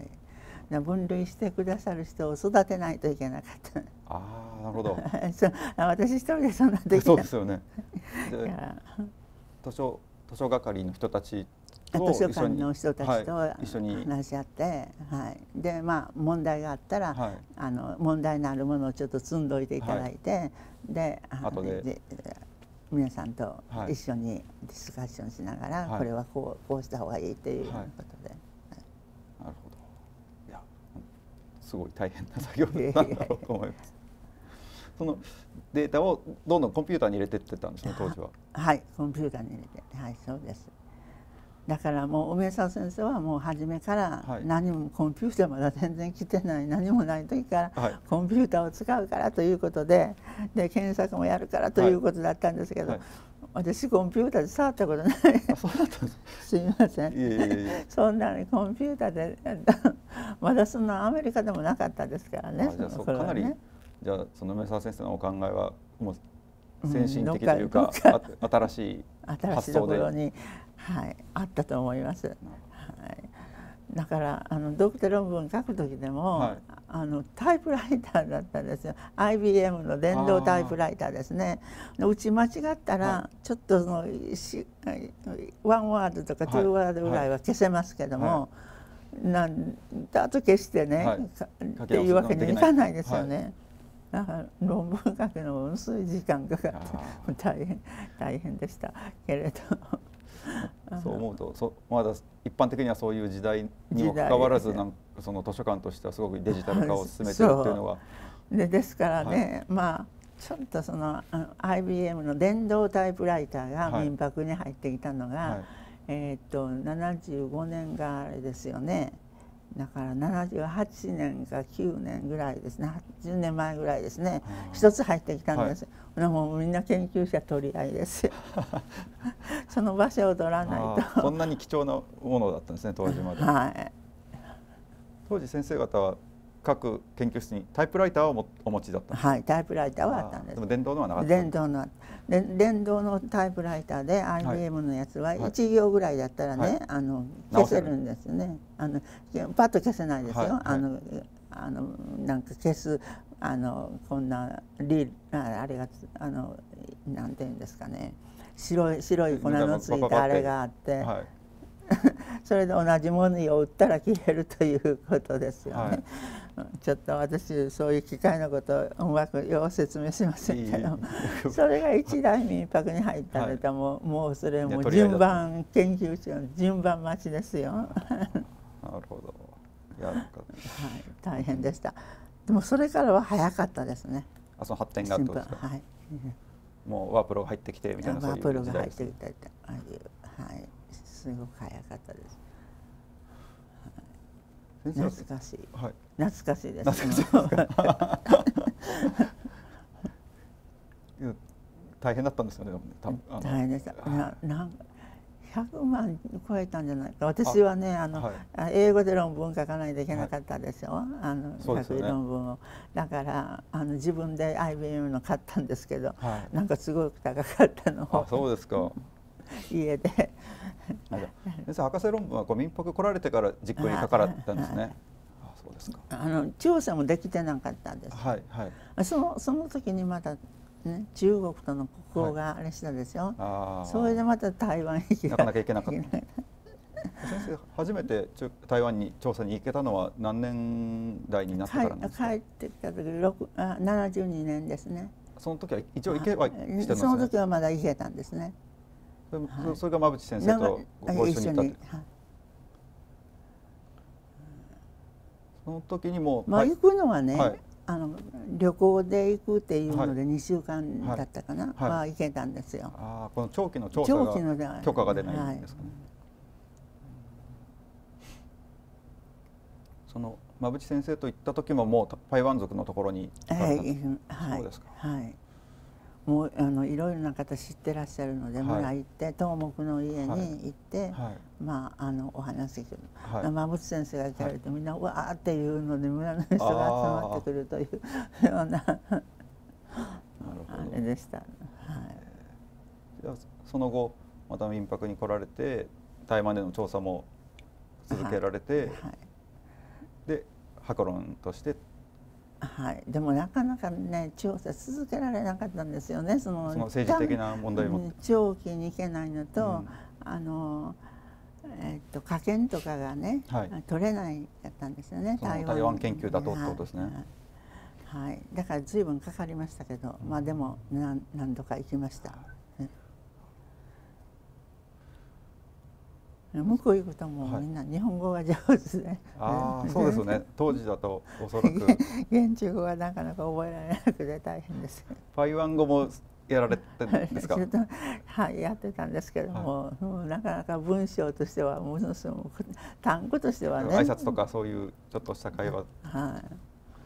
分類してくださる人を育てないといけなかった。 ああ、なるほど。 そう私一人でそんなできない。 そうですよね。で図書図書係の人たち図書館の人たちと話し合って、はい、でまあ問題があったら、はい、あの問題のあるものをちょっと積んどいていただいて、はい、で後で皆さんと一緒にディスカッションしながら、はい、これはこうこうした方がいいということで、はいはい、 なるほど。いやすごい大変な作業なんだろうと思います。そのデータをどんどんコンピューターに入れていってたんですね、当時は。 はい、コンピューターに入れて、はい、そうです。だからもう梅沢先生はもう初めから何もコンピューターまだ全然来てない何もない時からコンピューターを使うからということで、で検索もやるからということだったんですけど、はいはい、私コンピューターで触ったことない。 そうだったんです。 すいません。いえいえいえそんなにコンピューターでまだそんなアメリカでもなかったですからね。 じゃあそかなりじゃあその梅沢先生のお考えはもう先進的というか、うん、新しい発想で。 はい、あったと思います。はい、だからあのドクター論文書く時でも、はい、あのタイプライターだったんですよ。アイビーエム の電動タイプライターですね。打ち間違ったら、はい、ちょっとそのしワンワードとかツーワードぐらいは消せますけども、はい、なんだと消してね、はい、っていうわけにいかないですよね。だから論文書くのもものすごい時間かかって大変大変でしたけれど。 そう思うとそまだ一般的にはそういう時代にもかかわらずなんかその図書館としてはすごくデジタル化を進めているっていうのは。 でですからね、はい、まあちょっとそのあの アイビーエム の電動タイプライターが民泊に入ってきたのが、はい、えっとななじゅうごねんがあれですよね。だからななじゅうはちねんかきゅうねんぐらいですね、はちじゅうねんまえぐらいですね、一つ入ってきたんです。はい、もうみんな研究者取り合いですよ。その場所を取らないと。 そんなに貴重なものだったんですね、当時まで。はい、当時先生方は各研究室にタイプライターをお持ちだったんですか。 はい、タイプライターはあったんです。 でも電動のはなかった。 電動ので電動のタイプライターで アイビーエム のやつはいち行ぐらいだったらね、はい、あの消せるんですね。あのパッと消せないですよ。はい、あのあのなんか消すあのこんなリーあれがあのなんていうんですかね、白い白い粉のついたあれがあって。はいそれで同じものを売ったら消えるということですよね。はい、ちょっと私そういう機械のことをうまくよう説明しませんけど、それが一大民泊に入ったので、はい、もうもうそれも順番研究者の順番待ちですよ。なるほど。いやなんか、はい、 大変でした。でもそれからは早かったですね。 あ、その発展があったんですか。はい。もうワープロが入ってきてみたいなそういう時代ですね。ワープロが入ってきて、ああいうはい。すごく早かったです。懐かしい。はい、懐かしいです。大変だったんですよね。 大変でした。ななんひゃくまん超えたんじゃないか。私はね、あの、はい、英語で論文書かないといけなかったでしょ。はい、あの学位論文を。だからあの自分で アイビーエム の買ったんですけど、はい、なんかすごく高かったのを。 あ、そうですか。 家で。 先生、博士論文はこう民泊来られてから実行にかからったんですね。あ、そうですか。 あの調査もできてなかったんです。はいはい。そのその時にまたね、中国との国交があれしたでしょ、 はい、 それでまた台湾行なかなか行けなかった。先生、初めて台湾に調査に行けたのは何年代になってからなんですか？ 帰ってきた時あななじゅうにねんですね。 その時は一応行けはしてるんですね。 その時はまだ行けたんですね。 それ、はい、それが馬淵先生とご一緒に行ったって。その時にもまあ行くのはね、はい、あの旅行で行くっていうのでにしゅうかんだったかな、はいはい、まあ行けたんですよ。 ああ、この長期の調査が許可が出ないんですかね。はい、その馬淵先生と行った時ももう台湾族のところに行かれたんですか？はい、そうですか。はい。 もうあのいろいろな方知ってらっしゃるので、はい、村行って東木の家に行って、はいはい、まああのお話聞く、はい、馬淵先生が行かれると、みんなわーっていうので村の人が集まってくるというようなあれでした。はい。 じゃあその後また民泊に来られて台湾での調査も続けられて、はいはい、で博論として。 はい、でもなかなかね調査続けられなかったんですよね。その、 その政治的な問題も長期に行けないのと、うん、あのえっと科研とかがね、はい、取れないかったんですよね。 台湾、台湾研究だとってことですね。 はい、はい、だから随分かかりましたけど、うん、まあでも何何度か行きました。向こう行くともうみんな日本語が上手で、はい、 ああそうですよね。当時だとおそらく現地語はなかなか覚えられなくて大変です。 台湾語もやられてるんですか？ はい、やってたんですけども、はい、もうなかなか文章としてはものすごく単語としてはね、 挨拶とかそういうちょっとした会話、はい、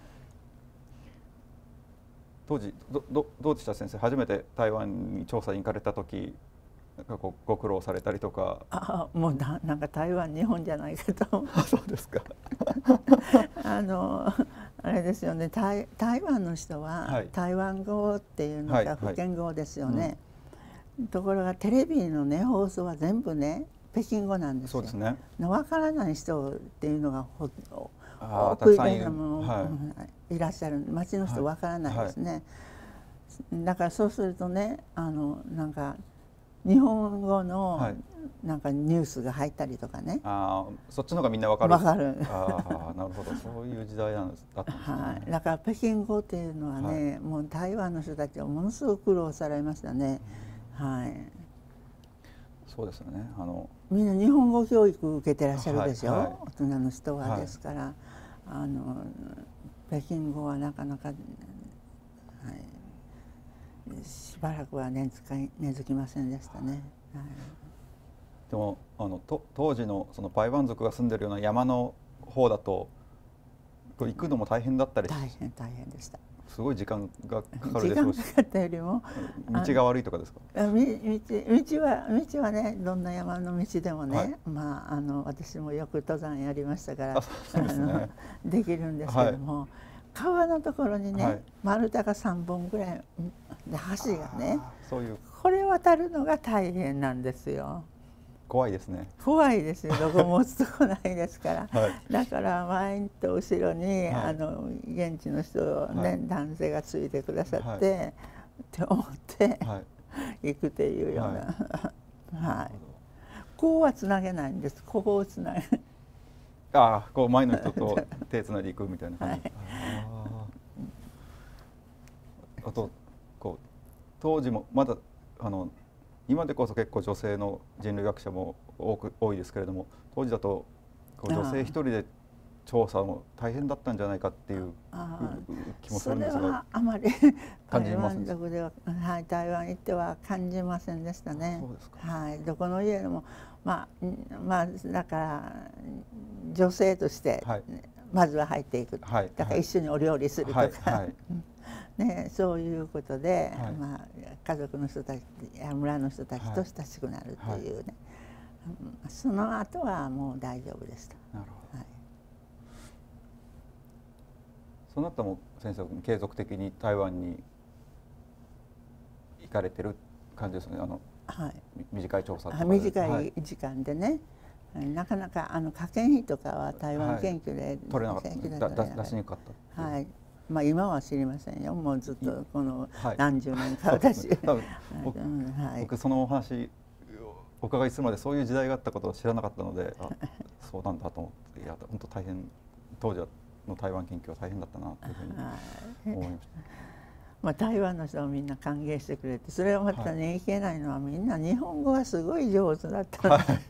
当時どどどうでした先生？初めて台湾に調査に行かれた時なんかこうご苦労されたりとか。 あもうななんか台湾日本じゃないかと。 そうですか。 あのあれですよね、台台湾の人は台湾語っていうのが福建語ですよね、はいはいうん、ところがテレビのね放送は全部ね北京語なんですよ。そうですね。わからない人っていうのがほ多くいらっしゃる、はい、いらっしゃる町の人わからないですね、はいはい、だからそうするとねあのなんか日本語のなんかニュースが入ったりとかね、はい、 あそっちの方がみんなわかる。 わかる。 あなるほど、そういう時代なんですだったんですね。 はい、だから北京語っていうのはね、はい、もう台湾の人たちはものすごく苦労されましたね。はい。 そうですよね。あのみんな日本語教育受けてらっしゃるでしょ、はいはい、大人の人はですから、はい、あの北京語はなかなか、はいしばらくは根付い根付きませんでしたね。はい、 でもあのと当時のその台湾族が住んでるような山の方だと行くのも大変だったり。 大変大変でした。 すごい時間がかかるでしょうし。 時間かかったよりも道が悪いとかですか？ 道道道は道はねどんな山の道でもね、はい、まああの私もよく登山やりましたから で,、ね、できるんですけども。はい、川のところにね、はい、丸太がさんぼんぐらいで橋がねそういうこれ渡るのが大変なんですよ。 怖いですね。 怖いですよ。どこもつとこないですから、はい、だから前と後ろに、はい、あの現地の人ね、はい、男性がついてくださって、はい、って思って、はい、行くっていうような、はいはい、こうはつなげないんです。ここをつなげああ、こう前の人と手つないでいくみたいな感じ。はい、あ, あとこう当時もまだあの今でこそ結構女性の人類学者も多く多いですけれども、当時だとこう女性一人で調査も大変だったんじゃないかっていう気もするんですが、 それはあまり台湾族では、はい、台湾行っては感じませんでしたね。そうですか。はい、どこの家でもまあまあだから女性としてまずは入っていく、はい、だから一緒にお料理するとか、はいはい、ね、そういうことで、はい、まあ、家族の人たちや村の人たちと親しくなるというね、はいはい、その後はもう大丈夫でした。なるほど。はい、 その後も先生継続的に台湾に行かれてる感じですね。あの、はい、短い調査とかで。 短い時間でね、はい、なかなかあの科研費とかは台湾研究で、はい、 取れなかった、出しにくかった。 はい。 まあ今は知りませんよ。もうずっとこの何十年か私、はい、多分僕、はい、僕そのお話お伺いするまでそういう時代があったことを知らなかったので、あ、そうなんだと思って、いや本当大変、当時の台湾研究は大変だったなというふうに思いました。 まあ台湾の人はみんな歓迎してくれて、それをまたね、いけないのはみんな日本語がすごい上手だったので、はい、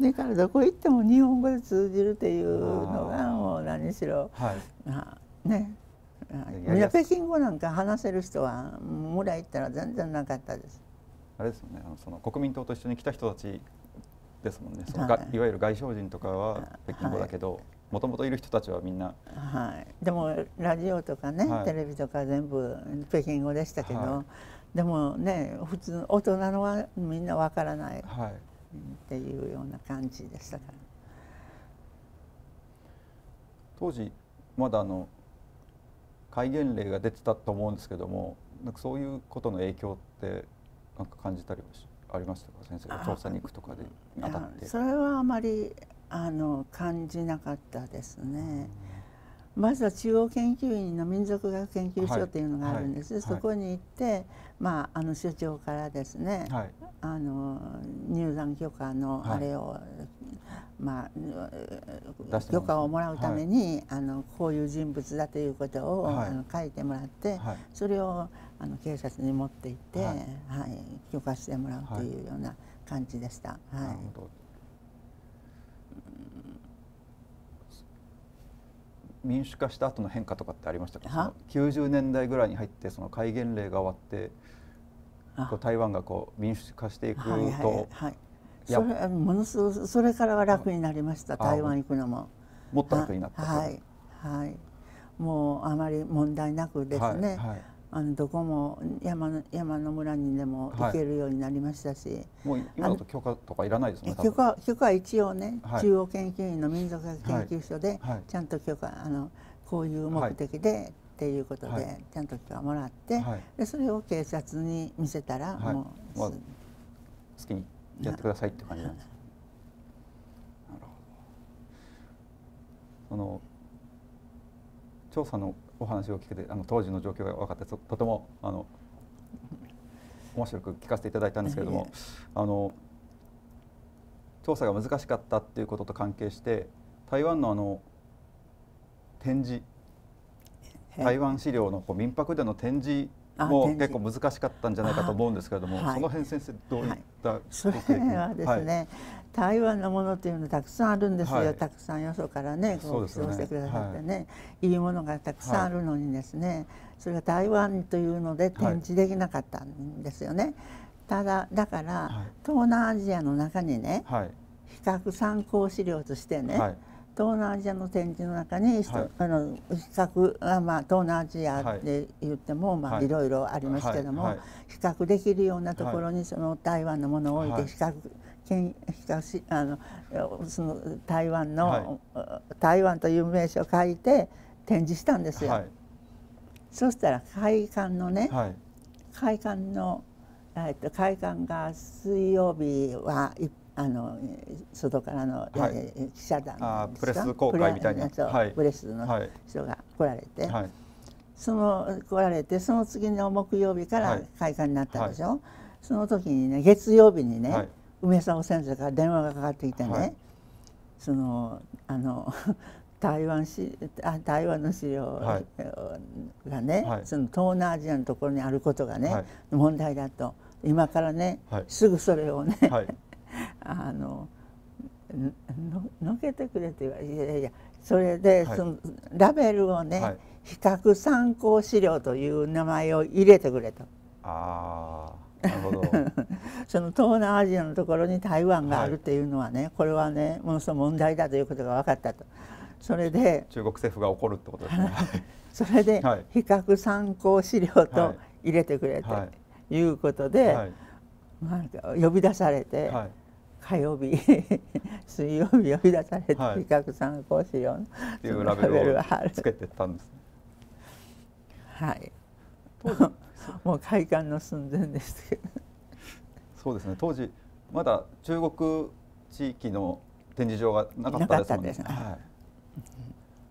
だからどこ行っても日本語で通じるっていうのがもう何しろ、はい、まあね、みんな北京語なんか話せる人は村行ったら全然なかったです。 あれですよね、あのその国民党と一緒に来た人たちですもんね。そのが、はい、いわゆる外省人とかは北京語だけど、もともといる人たちはみんな、 はい、でもラジオとかね、はい、テレビとか全部北京語でしたけど、はい、でもね、普通大人のはみんなわからないっていうような感じでしたから。 当時まだあの戒厳令が出てたと思うんですけども、なんかそういうことの影響ってなんか感じたりはありましたか、先生が調査に行くとかで当たって。 それはあまりあの感じなかったですね。まずは中央研究院の民族学研究所っていうのがあるんです。はいはい、そこに行って、まああの所長からですね、はい、あの入山許可のあれを、はい、まあ許可をもらうために、はい、あのこういう人物だということを、はい、あの書いてもらって、はい、それをあの警察に持って行って、はい、はい、許可してもらうというような感じでした。はい。なるほど。 民主化した後の変化とかってありましたか。そのきゅうじゅうねんだいぐらいに入ってその戒厳令が終わってこう台湾がこう民主化していくと、 それものすごくそれからは楽になりました。台湾行くのももっと楽になった。 はいはい、もうあまり問題なくですね、はいはい、あのどこも山の山の村にでも行けるようになりましたし、はい、 もう今だと許可とかいらないですね。 許可許可は一応ね、はい、中央研究院の民族学研究所でちゃんと許可、あのこういう目的で、はい、っていうことで、はい、ちゃんと許可もらって、はい、でそれを警察に見せたら、はい、もう、まあ、 好きにやってくださいって感じなんです。なるほど。その調査のお話を聞けて、あの当時の状況が分かって、とてもあの面白く聞かせていただいたんですけれども、あの調査が難しかったっていうことと関係して台湾のあの展示、台湾資料のこう民泊での展示も結構難しかったんじゃないかと思うんですけれども、はい、その辺先生どういった、はい、 それはですね、はい、台湾のものというのはたくさんあるんですよ、はい、たくさんよそからねご寄贈してくださってね、はい、いいものがたくさんあるのにですね、はい、それが台湾というので展示できなかったんですよね。はい、ただだから、はい、東南アジアの中にね、はい、比較参考資料としてね、はい、東南アジアの展示の中に、はい、あの比較あ、まあ、東南アジアで言っても、はい、まあ、いろいろありますけども、はいはい、比較できるようなところにその台湾のものを置いて比較、はい、比較しあのその台湾の、はい、台湾という名詞を書いて展示したんですよ。はい、そしたら会館のね、はい、会館の、えっと、会館が水曜日はいあの外からの、はい、記者団プレス公開みたいな、 はい、プレスの人が来られて、はい、その来られてその次の木曜日から開館になったでしょ、はい、その時にね月曜日にね、はい、梅沢先生から電話がかかってきてね、はい、そのあの台湾しあ台湾の資料がね、はい、その東南アジアのところにあることがね、はい、問題だと今からね、はい、すぐそれをね、はいあののけてくれって言われて、いやいやそれで、はい、そのラベルをね、はい、比較参考資料という名前を入れてくれと。 ああ、なるほど。 その東南アジアのところに台湾があるっていうのはね、はい、これはねものすごい問題だということが分かったと。それで中国政府が怒るってことですね。 それで、はい、比較参考資料と入れてくれということで、はい、なんか呼び出されて。はい、火曜日水曜日呼び出されて、はい、比較参考資料のっていうラベルをつけてたんですね。 はい。もう開館の寸前でしたけど。 そうですね。当時まだ中国地域の展示場がなかったですもんね。はい。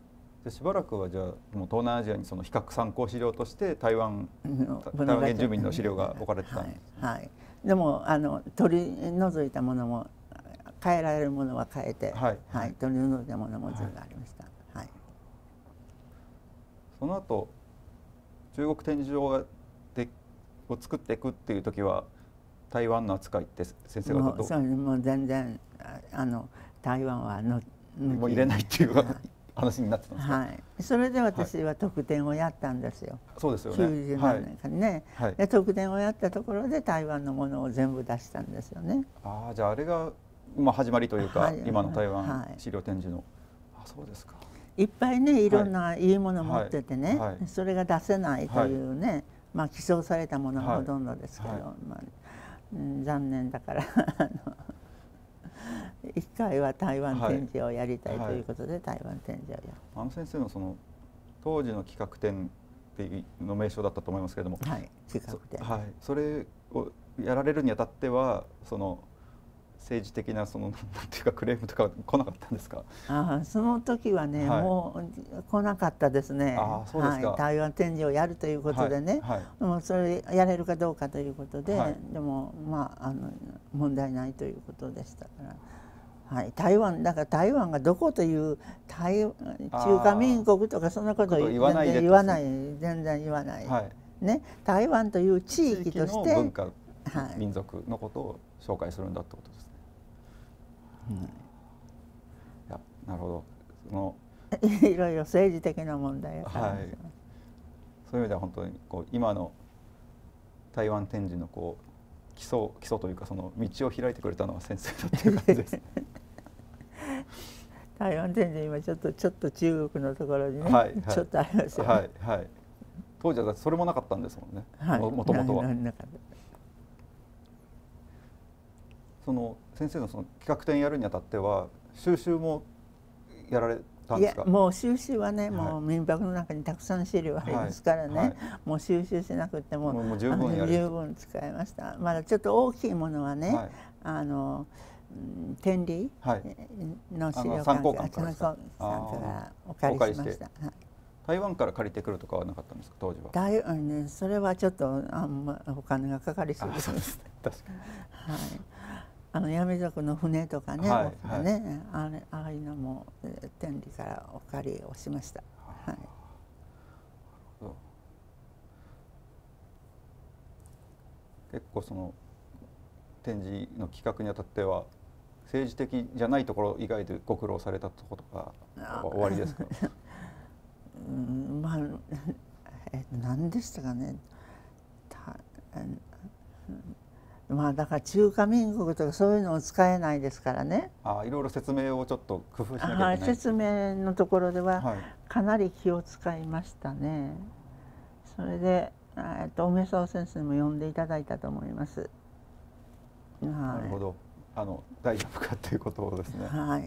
でしばらくはじゃあもう東南アジアにその比較参考資料として台湾台湾原住民の資料が置かれてたんです、ね、 はい、はい、でもあの取り除いたものも変えられるものは変えて、はいはい、取り除いたものも全部ありました、はいはい、 その後中国展示場がでを作っていくっていう時は台湾の扱いって先生がどう？ もうそれもう全然あの台湾はのもう入れないっていう、はい、話になってたんですか？ はい、それで私は特典をやったんですよ。 そうですよね。 きゅうじゅうなんねんかにね、 はい、 で特典をやったところで台湾のものを全部出したんですよね。 ああ、じゃああれがまあ始まりというか、はい、今の台湾資料展示の、はい、あ、そうですか。 いっぱいねいろんないいもの持っててね、はいはい、それが出せないというね、はい、まあ寄贈されたものがほとんどですけど、はいはい、まあ、うん、残念だから一回は台湾展示をやりたいということで、はい、台湾展示をやる。 あの先生のその当時の企画展っていうの名称だったと思いますけれども、 はい、企画展、 はい、それをやられるにあたってはその政治的なそのなんていうかクレームとか来なかったんですか？ ああ、その時はね、はい、もう来なかったですね。 ああ、そうですか。 はい、台湾展示をやるということでね、はいはい、でもそれやれるかどうかということで、はい、でもまああの問題ないということでしたから。はい、台湾だから台湾がどこという台中華民国とかそんなことを言わない言わない全然言わない、はい、ね、台湾という地域として文化、はい、民族のことを紹介するんだってことですね。うん、いや、なるほど。そのいろいろ政治的な問題が、はい、 そういう意味では本当にこう今の台湾展示のこう基礎基礎というかその道を開いてくれたのは先生だっていう感じです。 台湾展示今ちょっとちょっと中国のところにね、はいはい、ちょっとありますよね。はいはい。 当時はそれもなかったんですもんね。はい、もともとは。なかった。その先生のその企画展やるにあたっては収集もやられたんですか？ いや、もう収集はね、はい、もう民泊の中にたくさん資料ありますからね、はいはい、もう収集しなくても、 もう十分やる、 十分使いました。まだちょっと大きいものはね、はい、あの天理の資料館からお借りしました。 台湾から借りてくるとかはなかったんですか、当時は？ 台湾ね、それはちょっとあんまお金がかかりすぎる。 そうですね、確かに。 はい。あの闇族の船とかね、はい、はい、ね、あれああいうのも天理からお借りをしました。はい。 結構その展示の企画にあたっては政治的じゃないところ以外でご苦労されたところとかは終わりですか？ うん、まあ、え何でしたかね。まあだから中華民国とかそういうのを使えないですからね。 ああ、いろいろ説明をちょっと工夫しなきゃいけない。 説明のところではかなり気を使いましたね。それで、えっと梅沢先生も呼んでいただいたと思います。 はい、なるほど。あの大丈夫かということですね。 はい。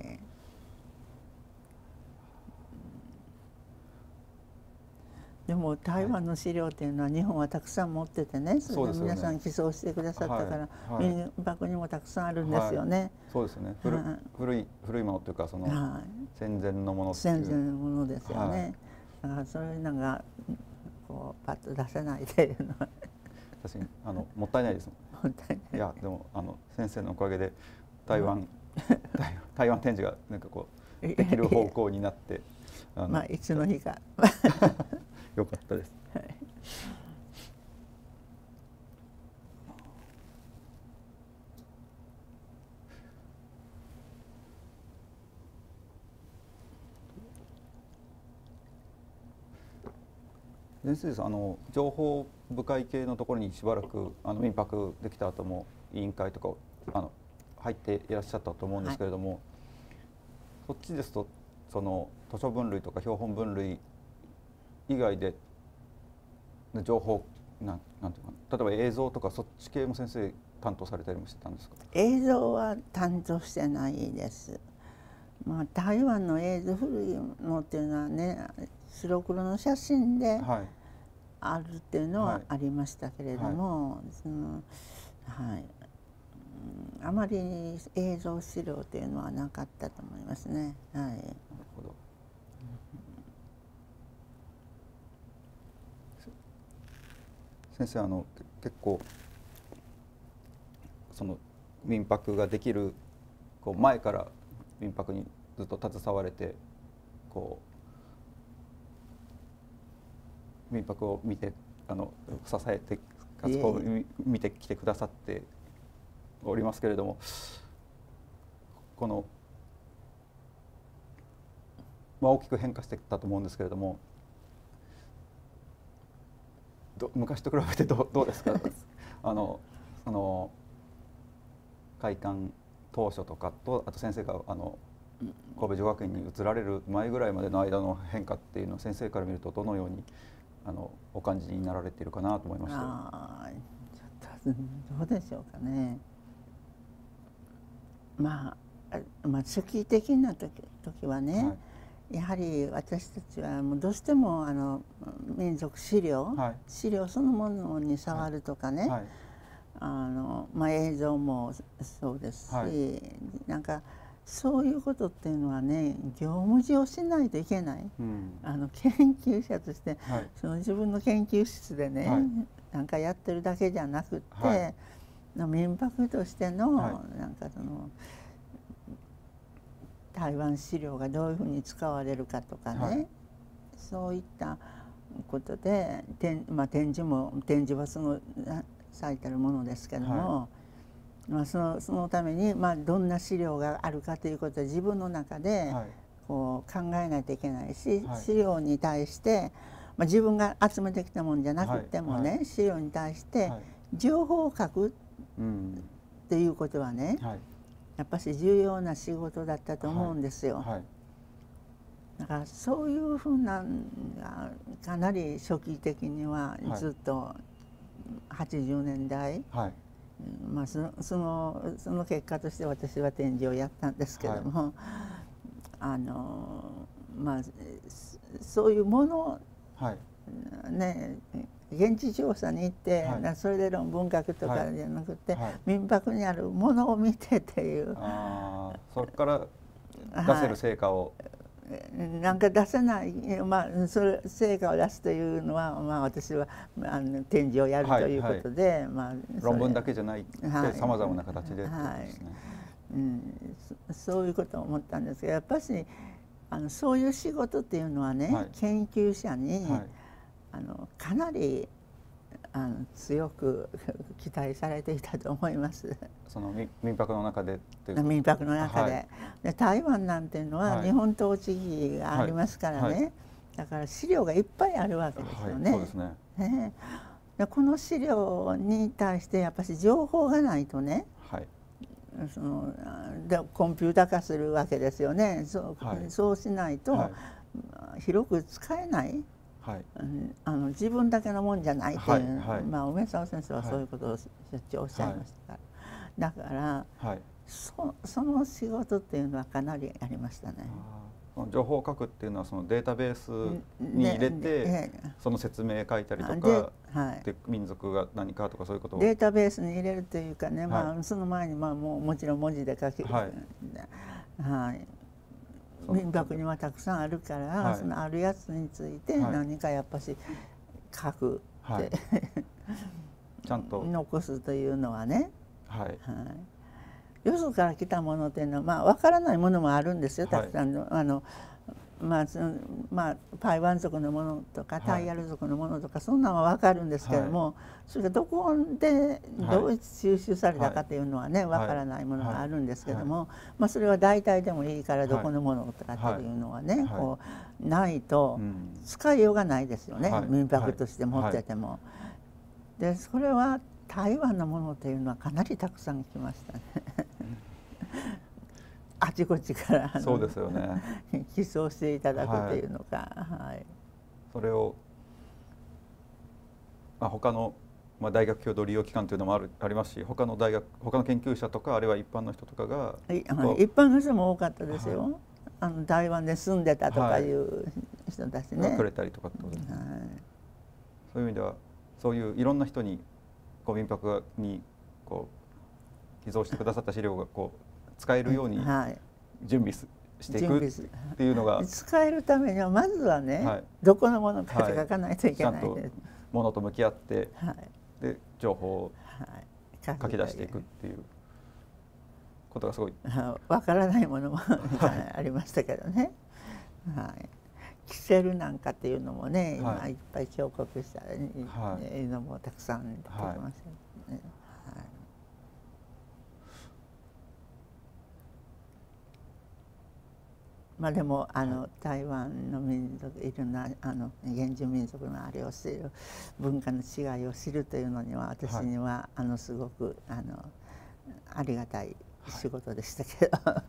でも台湾の資料っていうのは日本はたくさん持っててね、それで皆さん寄贈してくださったから、はいはい、民泊にもたくさんあるんですよね。はい、 そうですね。古、はい、古い古いものというかその、はい、戦前のものっていう。 戦前のものですよね。はい、だからそういうのがこうパッと出せないっていうのは確かにあのもったいないですもん。もったいない。いやでもあの先生のおかげで台湾台, 台湾展示がなんかこうできる方向になって、 あのまあいつの日か。 よかったです。はい、先生です。あの情報部会系のところにしばらくあの民泊できた後も委員会とかあの入っていらっしゃったと思うんですけれども、はい、そっちですとその図書分類とか標本分類以外で情報なんなんていうかな、例えば映像とかそっち系も先生担当されたりもしてたんですか？ 映像は担当してないです。まあ台湾の映像古いのっていうのはね、白黒の写真であるっていうのはありましたけれども、はいそのはい、あまり映像資料っていうのはなかったと思いますね。はい。なるほど。 先生あの結構その民泊ができるこう前から民泊にずっと携われてこう民泊を見てあの支えてかつこう見てきてくださっておりますけれども、この、まあ、大きく変化してきたと思うんですけれども、ど昔と比べてどう、どうですかあのその開館当初とかと、あと先生があの神戸女学院に移られる前ぐらいまでの間の変化っていうのは先生から見るとどのようにあのお感じになられているかなと思いました。 あちょっとどうでしょうかね。まあ、まあ、初期的な時、時はね、はい、やはり私たちはもうどうしてもあの民族資料、はい、資料そのものに触るとかね、はいはい、あのまあ、映像もそうですし、はい、なんかそういうことっていうのはね業務上しないといけない、うん、あの研究者として、はい、その自分の研究室でね、はい、なんかやってるだけじゃなくって、はい、民泊としての、はい、なんかその台湾資料がどういうふうに使われるかとかね、はい、そういったことで、まあ、展示も展示はその最たるものですけども、はい、まあ、そのそのために、まあ、どんな資料があるかということを自分の中でこう考えないといけないし、はい、資料に対して、まあ、自分が集めてきたものじゃなくてもね、はいはい、資料に対して情報を書くっていうことはね、はい、やっぱり重要な仕事だったと思うんですよ。はいはい、だからそういうふうなかなり初期的にはずっとはちじゅうねんだい、はい、まあ、その、その、その結果として私は展示をやったんですけども、はい、あのまあそういうもの、はい、ね、現地調査に行って、はい、それで論文学とかじゃなくて、はい、民泊にあるものを見てっていう、 あそこから出せる成果を、 はい、なんか出せない、まあ、それ成果を出すというのは、まあ、私はあの展示をやるということで、はいはい、まあ、 論文だけじゃないさまざまな形で、はい、 うん、そ, そういうことを思ったんですけど、やっぱりあのそういう仕事っていうのはね、はい、研究者に、はい、あのかなりあの強く期待されていたと思います。 その民泊の中で民泊の中で、はい、で台湾なんていうのは日本統治期がありますからね、はいはい、だから資料がいっぱいあるわけですよね。 はい、そうですね。 ね、でこの資料に対してやっぱり情報がないとね、はい、そのでコンピュータ化するわけですよね。そう、はい、そうしないと、はい、広く使えない。はい、あの自分だけのもんじゃないっていう、はいはい、まあ、梅沢先生はそういうことをしょっちゅうおっしゃいましたから、はい、だから、はい、そ, その仕事っていうのはかなりありましたね。 情報を書くっていうのはそのデータベースに入れて、ね、その説明書いたりとか、はい、で民族が何かとかそういうことをデータベースに入れるというかね、はい、まあ、その前に、まあ、もうもちろん文字で書ける、はいはい、民泊にはたくさんあるから、はい、そのあるやつについて何かやっぱし書くって、はい、 ちゃんと残すというのはね、 はいはい、 よそから来たものっていうのは、まあ、分からないものもあるんですよ、たくさんの。はい、あのまあそのまあ、パイワン族のものとかタイヤル族のものとか、はい、そんなのは分かるんですけども、はい、それがどこでどう収集されたかというのはね、はい、分からないものがあるんですけども、はい、まあ、それは大体でもいいからどこのものとかっていうのはね、はい、こうないと使いようがないですよね、はい、民泊として持ってても。はい、でそれは台湾のものというのはかなりたくさん来ましたね。あちこちからそうですよね。 寄贈していただくというのか、はいはい、 それを、まあ、他の、まあ、大学共同利用機関というのもあるありますし、他の大学他の研究者とかあるいは一般の人とかが、 一般の人も多かったですよ。はい、あの台湾で住んでたとかいう人たちね、 はい、くれたりとかってことですね。はい、そういう意味ではそういういろんな人にこう民泊にこう寄贈してくださった資料がこう使えるように準備していくっていうのが、 使えるためにはまずはね、はい、どこのものかって書かないといけないです。 ものと向き合って、 はい、 で情報を書き出していくっていうことがすごいわからないものもありましたけどね。はい、キセルなんかっていうのもね、今いっぱい彫刻したいうのもたくさん出てきますよね。はい、まあでもあの、はい、台湾の民族いろんなあの原住民族のあれを知る文化の違いを知るというのには私には、はい、あのすごくあのありがたい仕事でしたけど、はい、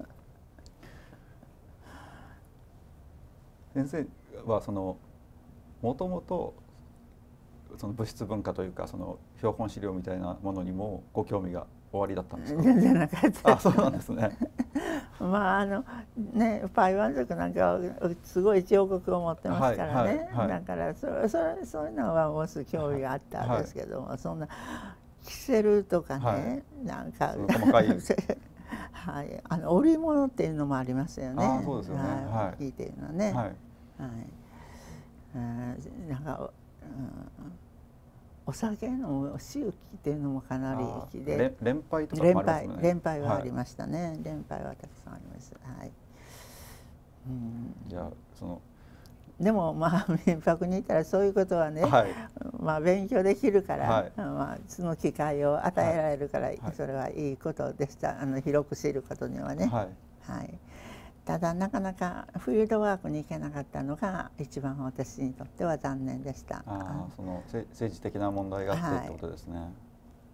先生はそのもともとその物質文化というかその標本資料みたいなものにもご興味がおありだったんですか？ 全然なかった。 あ、そうなんですね。 まああのね、台湾族なんかはすごい彫刻を持ってますからね、はいはいはい、だからそれそれそういうのはもうすぐ興味があったんですけども、はい、そんなキセルとかね、はい、なんか細かいはい、あの織物っていうのもありますよね。 あ、そうですよね。 はい、っていうのはね。はい。はい、なんか、うん、お酒の周期っていうのもかなり粋で、 連敗とかもありますね。 連敗はありましたね。はい、連敗はたくさんあります。はい。 うん、じゃあそのでもまあ民泊にいたらそういうことはね、はい、まあ勉強できるから、はい、まあその機会を与えられるから、はい、それはいいことでした。あの広く知ることにはね。はい。はい、ただなかなかフィールドワークに行けなかったのが一番私にとっては残念でした。 ああ、その政治的な問題があってってことですね。はい、なる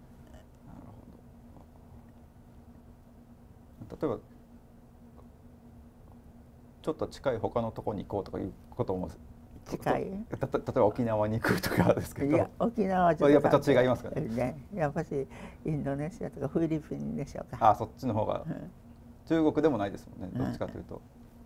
ほど。例えばちょっと近い他のところに行こうとかいうことも近い。 例えば沖縄に行くとかですけど。 いや沖縄はちょっとやっぱちょっと違いますかね。 ね、やっぱしインドネシアとかフィリピンでしょうか。 ああ、そっちの方が、うん、中国でもないですもんね。どっちかというと、うん、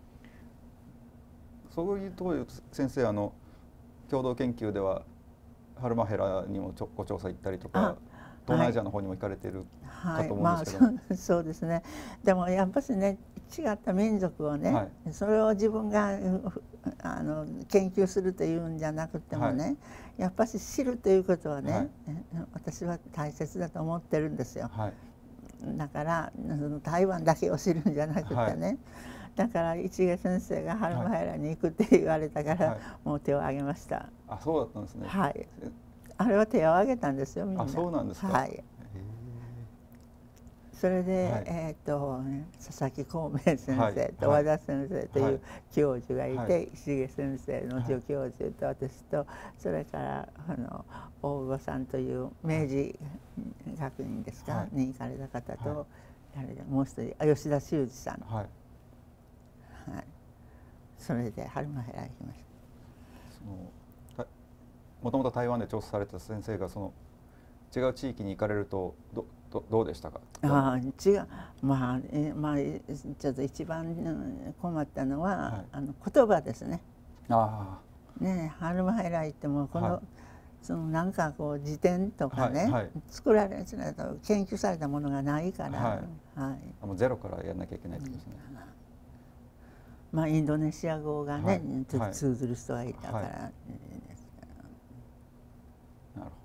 そういうところで先生あの共同研究ではハルマヘラにもちょご調査行ったりとか。東南アジアの方にも行かれてるかと思うんですけど、はい、まあ、そ, そうですね。でもやっぱりね、違った民族をね、はい、それを自分があの研究するというんじゃなくてもね、はい、やっぱり知るということはね、はい、私は大切だと思ってるんですよ。はい、だからその台湾だけを知るんじゃなくてね、はい、だから市毛先生がハルマヘラに行くって言われたから、はい、もう手を挙げました。 あ、そうだったんですね。 はい。あれは手を挙げたんですよ、みんな。 あ、そうなんですか。 はい。それで、はい、えっと佐々木孔明先生と和田先生という教授がいて、はい、石毛先生の助教授と私と、それからあの大御さんという明治学院ですか、はい、に行かれた方と、はい、もう一人吉田修二さん、はいはい、それでハルマヘラ行きました。 そのもともと台湾で調査された先生がその違う地域に行かれると ど, ど, どうでしたか？ あ違う、まあえまあちょっと一番困ったのは、はい、あの言葉ですね。あね、ハルマヘラ行ってもこの、はい、そのなんかこう辞典とかね、はいはい、作られ研究されたものがないから、はいはい、 もうゼロからやらなきゃいけないってことですね。うん、 まあインドネシア語がね、はい、通ずる人がいたから。はいはい、なるほど。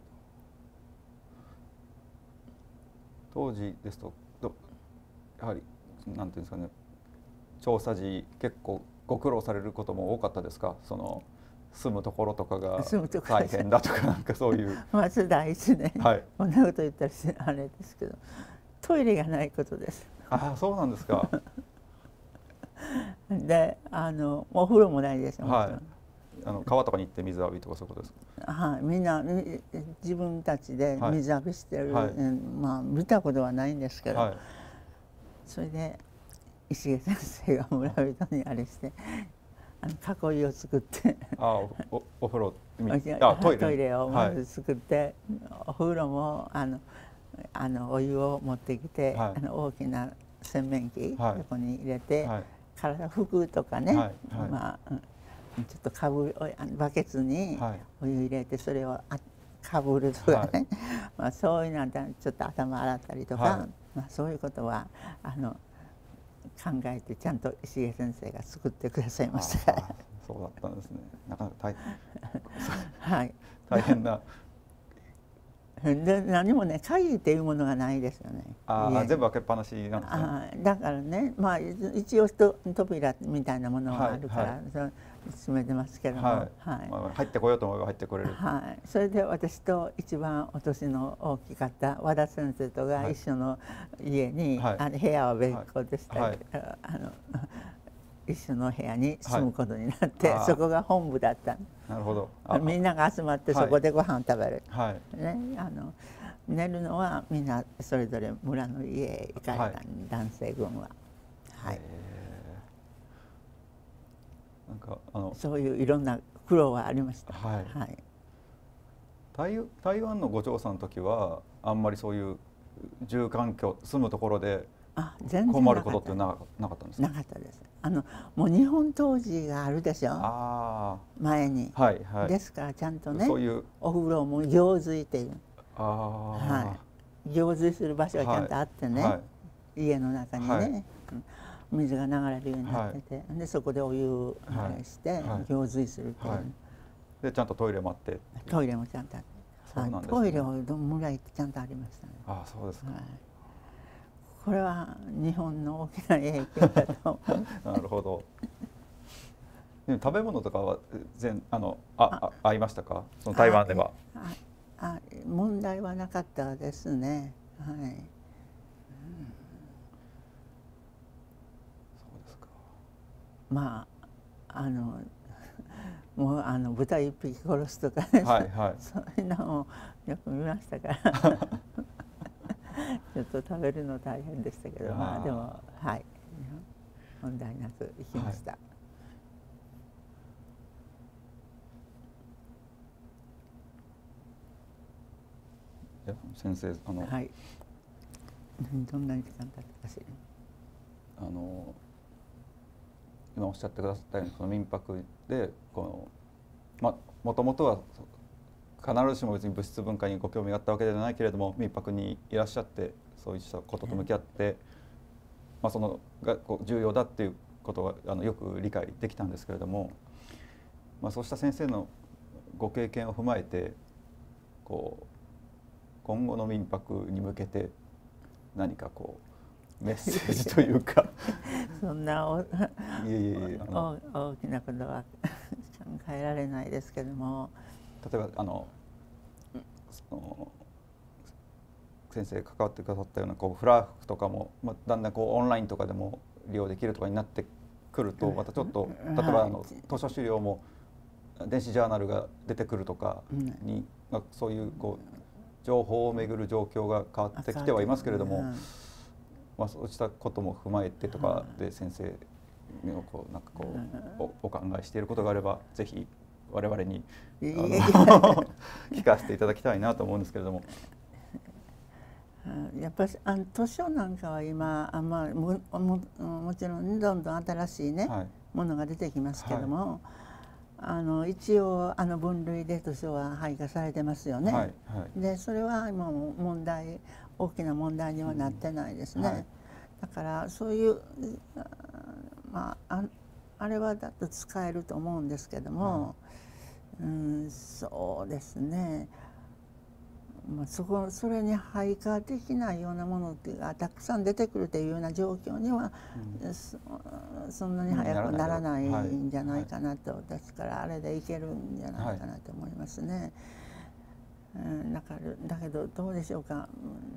当時ですとやはりなんていうんですかね、調査時結構ご苦労されることも多かったですか？その住むところとかが大変だとかなんかそういう。 まず第一ね、はい、こんなこと言ったらあれですけど、トイレがないことです。 ああ、そうなんですか。 で、あのお風呂もないですよ。はい。 あの川とかに行って水浴びとかそういうことですか？ はい、みんな自分たちで水浴びしてる、はい、まあ見たことはないんですけど、はい、それで石毛先生が村人にあれしてあの囲いを作ってあおおお風呂あトイレトイレをまず作って、はい、お風呂もあのあのお湯を持ってきて、はい、あの大きな洗面器、はい、そこに入れて、はい、体拭くとかね、はいはい、まあちょっとかぶバケツにお湯入れてそれをあかぶるとかね、はい、まあそういうのでちょっと頭洗ったりとか、はい、まあそういうことはあの考えてちゃんと石毛先生が作ってくださいました。 そうだったんですね。なかなか大変、 はい、 大変な。 で何もね鍵っていうものがないですよね。 ああ、全部開けっぱなしなんですね。 あだからね、まあ一応と扉みたいなものはあるから、はいはい、閉めてますけども、はい、 まあ、入ってこようと思えば入ってこれる。 はい、それで私と一番お年の大きかった和田先生とが一緒の家に、はい、あの部屋は別個でした、はい、あの一緒の部屋に住むことになって、はい、そこが本部だったの。 なるほど。 みんなが集まってそこでご飯食べる。 はい、 ね、あの寝るのはみんなそれぞれ村の家へ行かれた、はい、男性軍は。はい。 なんかあのそういういろんな苦労はありました。 はい。 はい、 台, 台湾のご調査の時はあんまりそういう住環境住むところで困ることってななかったんですか？ なかったです。あのもう日本陶磁があるでしょ。あ前に、 はいはい、 ですからちゃんとね、 そういうお風呂も行水っていう、 あ、 はい、行水する場所がちゃんとあってね、はい、家の中にね、はい、水が流れるようになってて、はい、でそこでお湯あれして、はい、行水するっていう、はい、 でちゃんとトイレもあって、 トイレもちゃんとあって、そうなんですね、トイレを村行ってちゃんとありましたね。 ああ、そうですか。はい、 これは日本の大きな影響だと思う。 なるほど。でも食べ物とかは全あのああ合いましたか？その台湾では。 ああ問題はなかったですね。はい。うん、そうですか。 まああのもうあの豚一匹殺すとかね、はいはい、そういうのをよく見ましたから。ちょっと食べるの大変でしたけど、まあでもはい問題なく行きました。はい、 先生、あの、 はい、どんな時間経ったかしら。 あの今おっしゃってくださったようにこの民泊でこのまあもともとは必ずしも別に物質文化にご興味があったわけではないけれども民泊にいらっしゃってそういったことと向き合って、まあ、そのがこう重要だっていうことがあのよく理解できたんですけれども、まあ、そうした先生のご経験を踏まえてこう今後の民泊に向けて何かこうメッセージというかそんなおいえいえいえあの大きなことは考えられないですけども、 例えばあのその先生関わってくださったようなこうフラッグとかも、まあ、だんだんこうオンラインとかでも利用できるとかになってくるとまたちょっと例えばあの図書資料も電子ジャーナルが出てくるとかに、まあ、そういうこう情報をめぐる状況が変わってきてはいますけれども、まあ、そうしたことも踏まえてとかで先生のこうなんかこう お, お考えしていることがあればぜひ我々に聞かせていただきたいなと思うんですけれども。 やっぱりあの図書なんかは今あ、まあ、も, も, もちろんどんどん新しいね、はい、ものが出てきますけども、はい、あの一応あの分類で図書は配下されてますよね。はいはい、でそれは今も問題大きな問題にはなってないですね。うんはい、だからそういうまあ あ, あれはだと使えると思うんですけども、はい、うんそうですね。まあ、そこそれに配下できないようなものがたくさん出てくるというような状況には、うん、そ, そんなに早くならないんじゃないかなと、はい、ですからあれでいけるんじゃないかなと思いますね。はいうん、だからだけどどうでしょうか、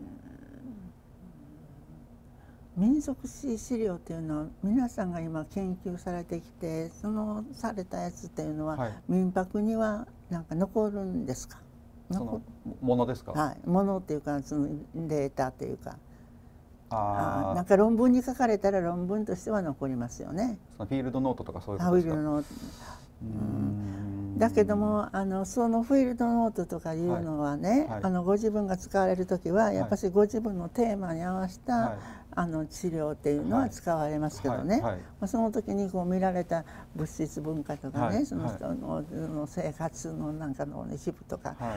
うん、民族史資料というのは皆さんが今研究されてきてそのされたやつというのは、はい、民泊にはなんか残るんですか？ そのものですか？ はい、ものっていうかそのデータというか、ああなんか論文に書かれたら論文としては残りますよね。 そのフィールドノートとかそういうことですか？ フィールドノート、うん、だけどもあのそのフィールドノートとかいうのはね、はいはい、あのご自分が使われる時はやっぱりご自分のテーマに合わせた、はい、あの治療っていうのは使われますけどね、はいはいはい、まあ、その時にこう見られた物質文化とかね、はい、その人の、はい、の生活のなんかの一部とか、はい、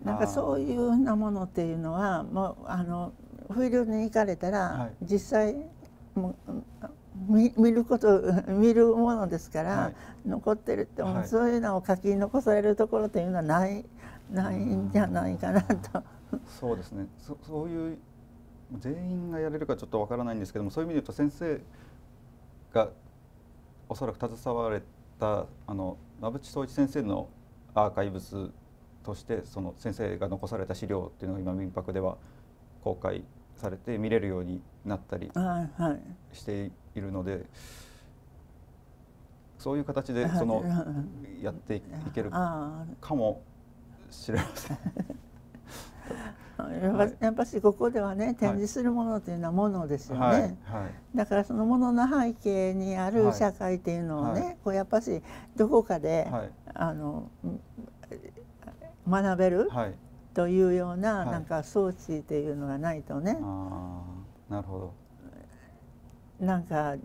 なんかそういうようなものっていうのはもうあのフィールドに行かれたら、はい、実際も見見ること見るものですから、 はい、 残ってるって、 はい、 そういうのを書き残されるところというのはないないんじゃないかなと。 そうですね。そそういう全員がやれるかちょっとわからないんですけども、そういう意味で言うと先生がおそらく携われたあの馬淵宗一先生のアーカイブスとしてその先生が残された資料っていうのが今民泊では公開されて見れるようになったりしているので、そういう形でそのやっていけるかもしれません。 やっぱしここではね、展示するものというのはものですよね、はいはい、だからそのものの背景にある社会っていうのをね、はい、こうやっぱしどこかで、はい、あの学べる、はい、というような、なんか装置っていうのがないとね、 あー、なるほど、なんか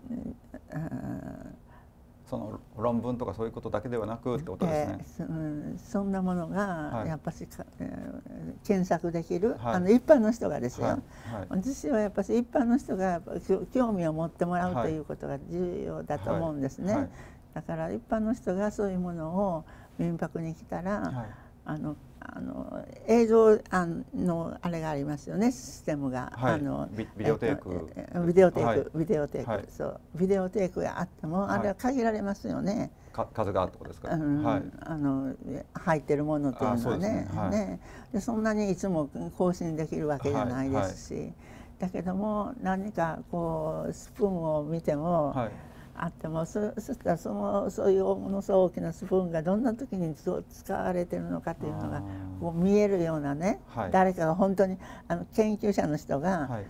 その論文とかそういうことだけではなくってことですね。 えー、うん、そんなものがやっぱし、はい、えー、検索できる、はい、あの一般の人がですよ、はいはい、私はやっぱし一般の人がやっぱ興味を持ってもらうということが重要だと思うんですね、はいはい、だから一般の人がそういうものを民泊に来たら、はい、あのあの映像あのあれがありますよね、システムが、 はい、 あのビデオテーク、 えっと、ビデオテーク、はい、ビデオテーク、はい、そうビデオテークがあってもあれは限られますよね、 はい、数がってことですか、うん、 はい、あの入ってるものというのはね、そ, ね、はい、ねでそんなにいつも更新できるわけじゃないですし、はいはい、だけども何かこうスプーンを見ても、はい、あっても そ, そしたらそのそういうものすごい大きなスプーンがどんな時に使われてるのかというのがこう見えるようなね、はい、誰かが本当にあの研究者の人が、はい、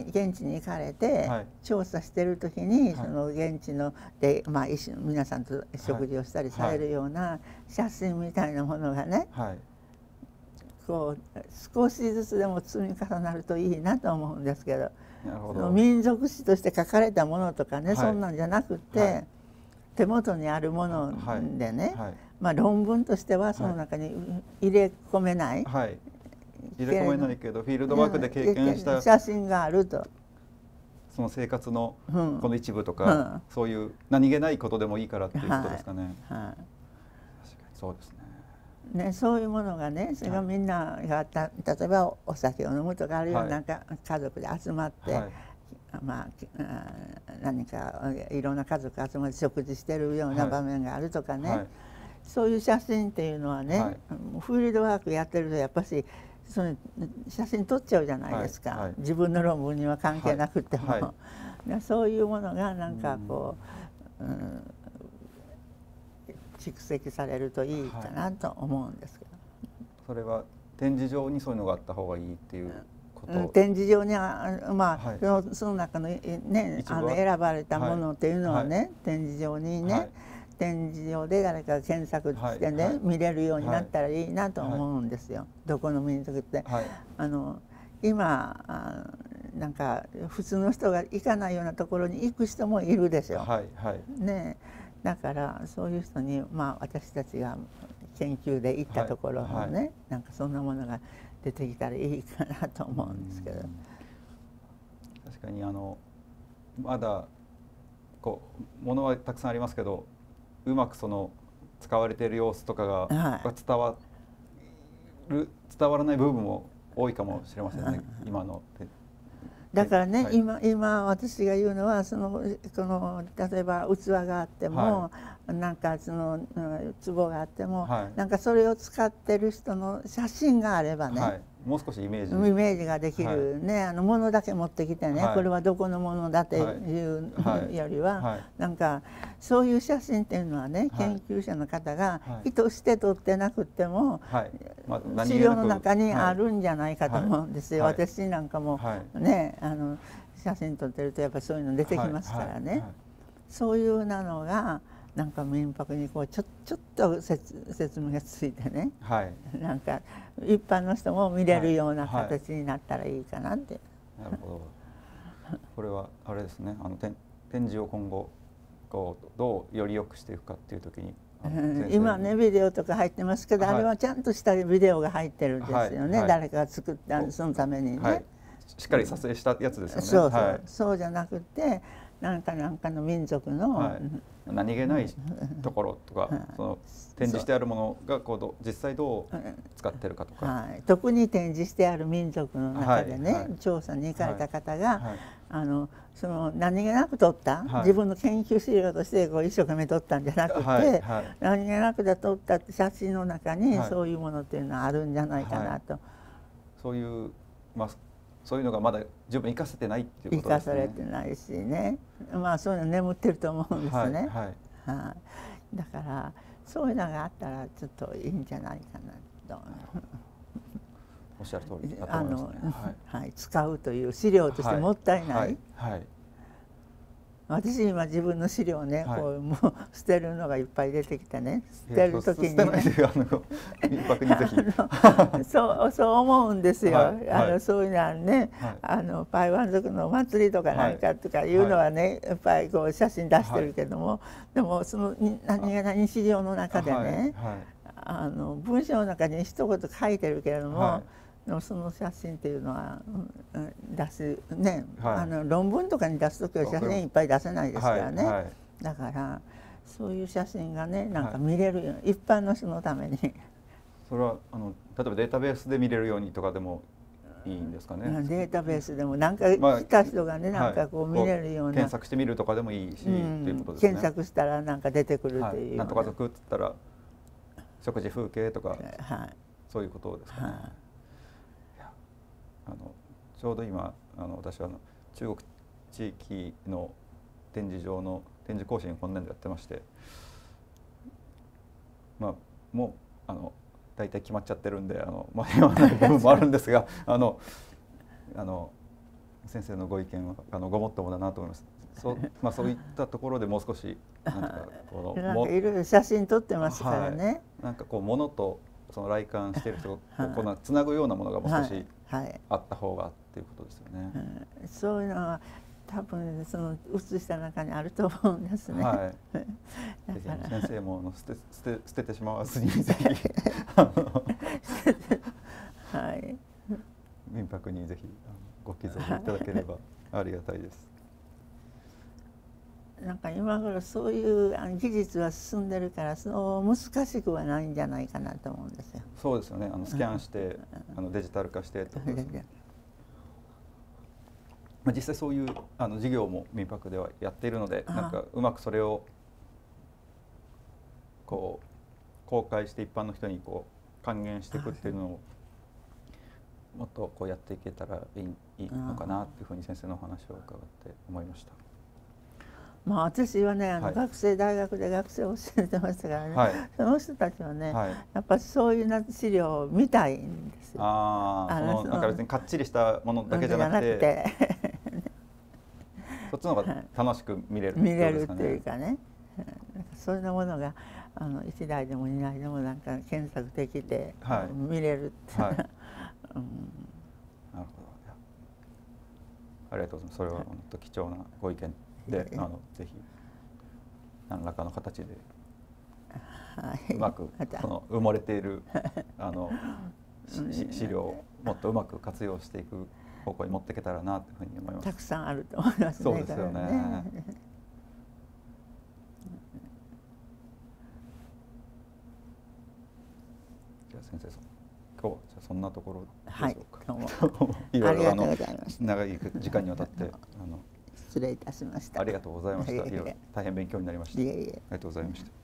現地に行かれて調査してる時に、はい、その現地ので、まあ、皆さんと食事をしたりされるような写真みたいなものがね、はい、こう少しずつでも積み重なるといいなと思うんですけど。民族史として書かれたものとかね、はい、そんなんじゃなくて、はい、手元にあるものでね、はいはい、まあ論文としてはその中に入れ込めない、はい、 入れ込めないけどフィールドワークで経験した写真があると、 その生活のこの一部とか、うん、そういう何気ないことでもいいからっていうことですかね。はいはい、確かにそうですね。 ね、そういうものがね、それがみんながた例えばお酒を飲むとかあるいはなんか家族で集まって、はい、まあ何かいろんな家族集まって食事してるような場面があるとかね、はい、そういう写真っていうのはね、はい、フィールドワークやってるとやっぱしその写真撮っちゃうじゃないですか、はいはい、自分の論文には関係なくても、はいはい、そういうものがなんかこう、うんうん蓄積されるといいかなと思うんですけど、はい、 それは展示場にそういうのがあった方がいいっていうこと、うん、 展示場にはまあ、はい、そのその中のねあの選ばれたものっていうのはね、はい、展示場にね、はい、展示場で誰かが検索してね、はい、見れるようになったらいいなと思うんですよ、はい、どこの民族って、はい、あの今あなんか普通の人が行かないようなところに行く人もいるでしょ、はいはい、ねだからそういう人に、まあ、私たちが研究で行ったところのね、はいはい、なんかそんなものが出てきたらいいかなと思うんですけど。 確かにあのまだこうものはたくさんありますけど、うまくその使われている様子とかが、はい、が伝わる伝わらない部分も多いかもしれませんね、はい、今の。 だからね、はい、今, 今私が言うのはそのこの例えば器があっても、はい、なんかその壺があっても、はい、なんかそれを使ってる人の写真があればね、はい、 もう少しイメージイメージができるね、はい、あのものだけ持ってきてね、はい、これはどこのものだっていうよりは、はい、なんかそういう写真っていうのはね、はい、研究者の方が意図して撮ってなくても、はいまあ、資料の中にあるんじゃないかと思うんですよ、はい、私なんかもね、はい、あの写真撮ってるとやっぱりそういうの出てきますからね、はいはいはい、そういうなのがなんか民泊にこうちょ、ちょっと 説, 説明がついてね、はい、なんか一般の人も見れるような形になったらいいかなって、 はいはい、なるほど。これはあれですね、あの展示を今後こうどうより良くしていくかっていう時に今ねビデオとか入ってますけど、はい、あれはちゃんとしたビデオが入ってるんですよね、はいはい、誰かが作ったそのためにね、はい、 しっかり撮影したやつですよね。 そうそう、はい、そうじゃなくてなんかなんかの民族の、 はい、何気ないところとか、その展示してあるものがこうど実際どう使ってるかとか、 はい、特に展示してある民族の中でね、 はいはい、 調査に行かれた方が、 はい、 あのその何気なく撮った、はい、自分の研究資料としてこう一生懸命撮ったんじゃなくて、はいはい、何気なくで撮った写真の中にそういうものっていうのはあるんじゃないかなと。はい、 そういう、まあそういうのがまだ十分生かせてないっていうことですね。 生かされてないしね、まあそういうの眠ってると思うんですね。はいはいはい、だからそういうのがあったらちょっといいんじゃないかなと。 おっしゃる通りだと思いますね。 はいはい、使うという資料としてもったいない。はいはいはい、私今自分の資料ね、はい、こうもう捨てるのがいっぱい出てきてね、捨てる時にね、 民泊にぜひそうそう思うんですよ。はい、あのそういうのはね、はい、あのパイワン族のお祭りとかなんかとかいうのはね、はい、やっぱりこう写真出してるけども、はい、でもその何気ない資料の中でね、はいはい、あの文章の中に一言書いてるけれども。はい、その写真っていうのは出すね、はい、あの論文とかに出す時は写真いっぱい出せないですからね、はいはい、だからそういう写真がねなんか見れるように、はい、一般の人のためにそれはあの例えばデータベースで見れるようにとかでもいいんですかね。 データベースでもなんか来た人がね、まあ、なんかこう見れるような、 検索してみるとかでもいいし、うん、っていうことですね。 検索したらなんか出てくるっていう、はい、 なんとか族って言ったら食事風景とか、はい、そういうことですかね。はい、あのちょうど今あの私はあの中国地域の展示場の展示更新を今年度やってまして、まあもうあの大体決まっちゃってるんであの間に合わない部分もあるんですがあのあの先生のご意見はあのごもっともだなと思います。そう、まあ、そういったところでもう少しなんかこのなんかいろいろ写真撮ってますからね、はい、 なんかこう物とその来館している人をこのつなぐようなものがもう少しあった方がっていうことですよね。はいはい、 うん、そういうのは多分その写した中にあると思うんですね。はい、 先生も捨て捨て捨ててしまわずにぜひはい、民泊にぜひご寄贈いただければありがたいです。 なんか今頃そういう技術は進んでるからそう難しくはないんじゃないかなと思うんですよ。 そうですよね。あのスキャンしてあのデジタル化してってことですね。まあ実際そういうあの事業も民泊ではやっているので、なんかうまくそれをこう公開して一般の人にこう還元していくっていうのをもっとこうやっていけたらいい、いいのかなっていうふうに先生のお話を伺って思いました。 まあ私はねあの、はい、学生大学で学生を教えてましたからね、はい、その人たちはね、はい、やっぱりそういう資料を見たいんですよ。 ああ、そのなんか別にかっちりしたものだけじゃなくて、てそっちの方が楽しく見れる、 ね、見れるっていうかね、そういうものがあのいちだいでもにだいでもなんか検索できて、はい、見れるって、はいうん、なるほど。 ありがとうございます。それは本当貴重なご意見で、あのぜひ何らかの形で、はい、うまくその埋もれているあの資料をもっとうまく活用していく方向に持っていけたらなというふうに思います。 たくさんあると思いますね。 そうですよね。じゃあ先生、今日はじゃあそんなところでしょうか。はい、どうもいろいろあの長い時間にわたってあの失礼いたしました。 ありがとうございました。大変勉強になりました。いえいえ。ありがとうございました。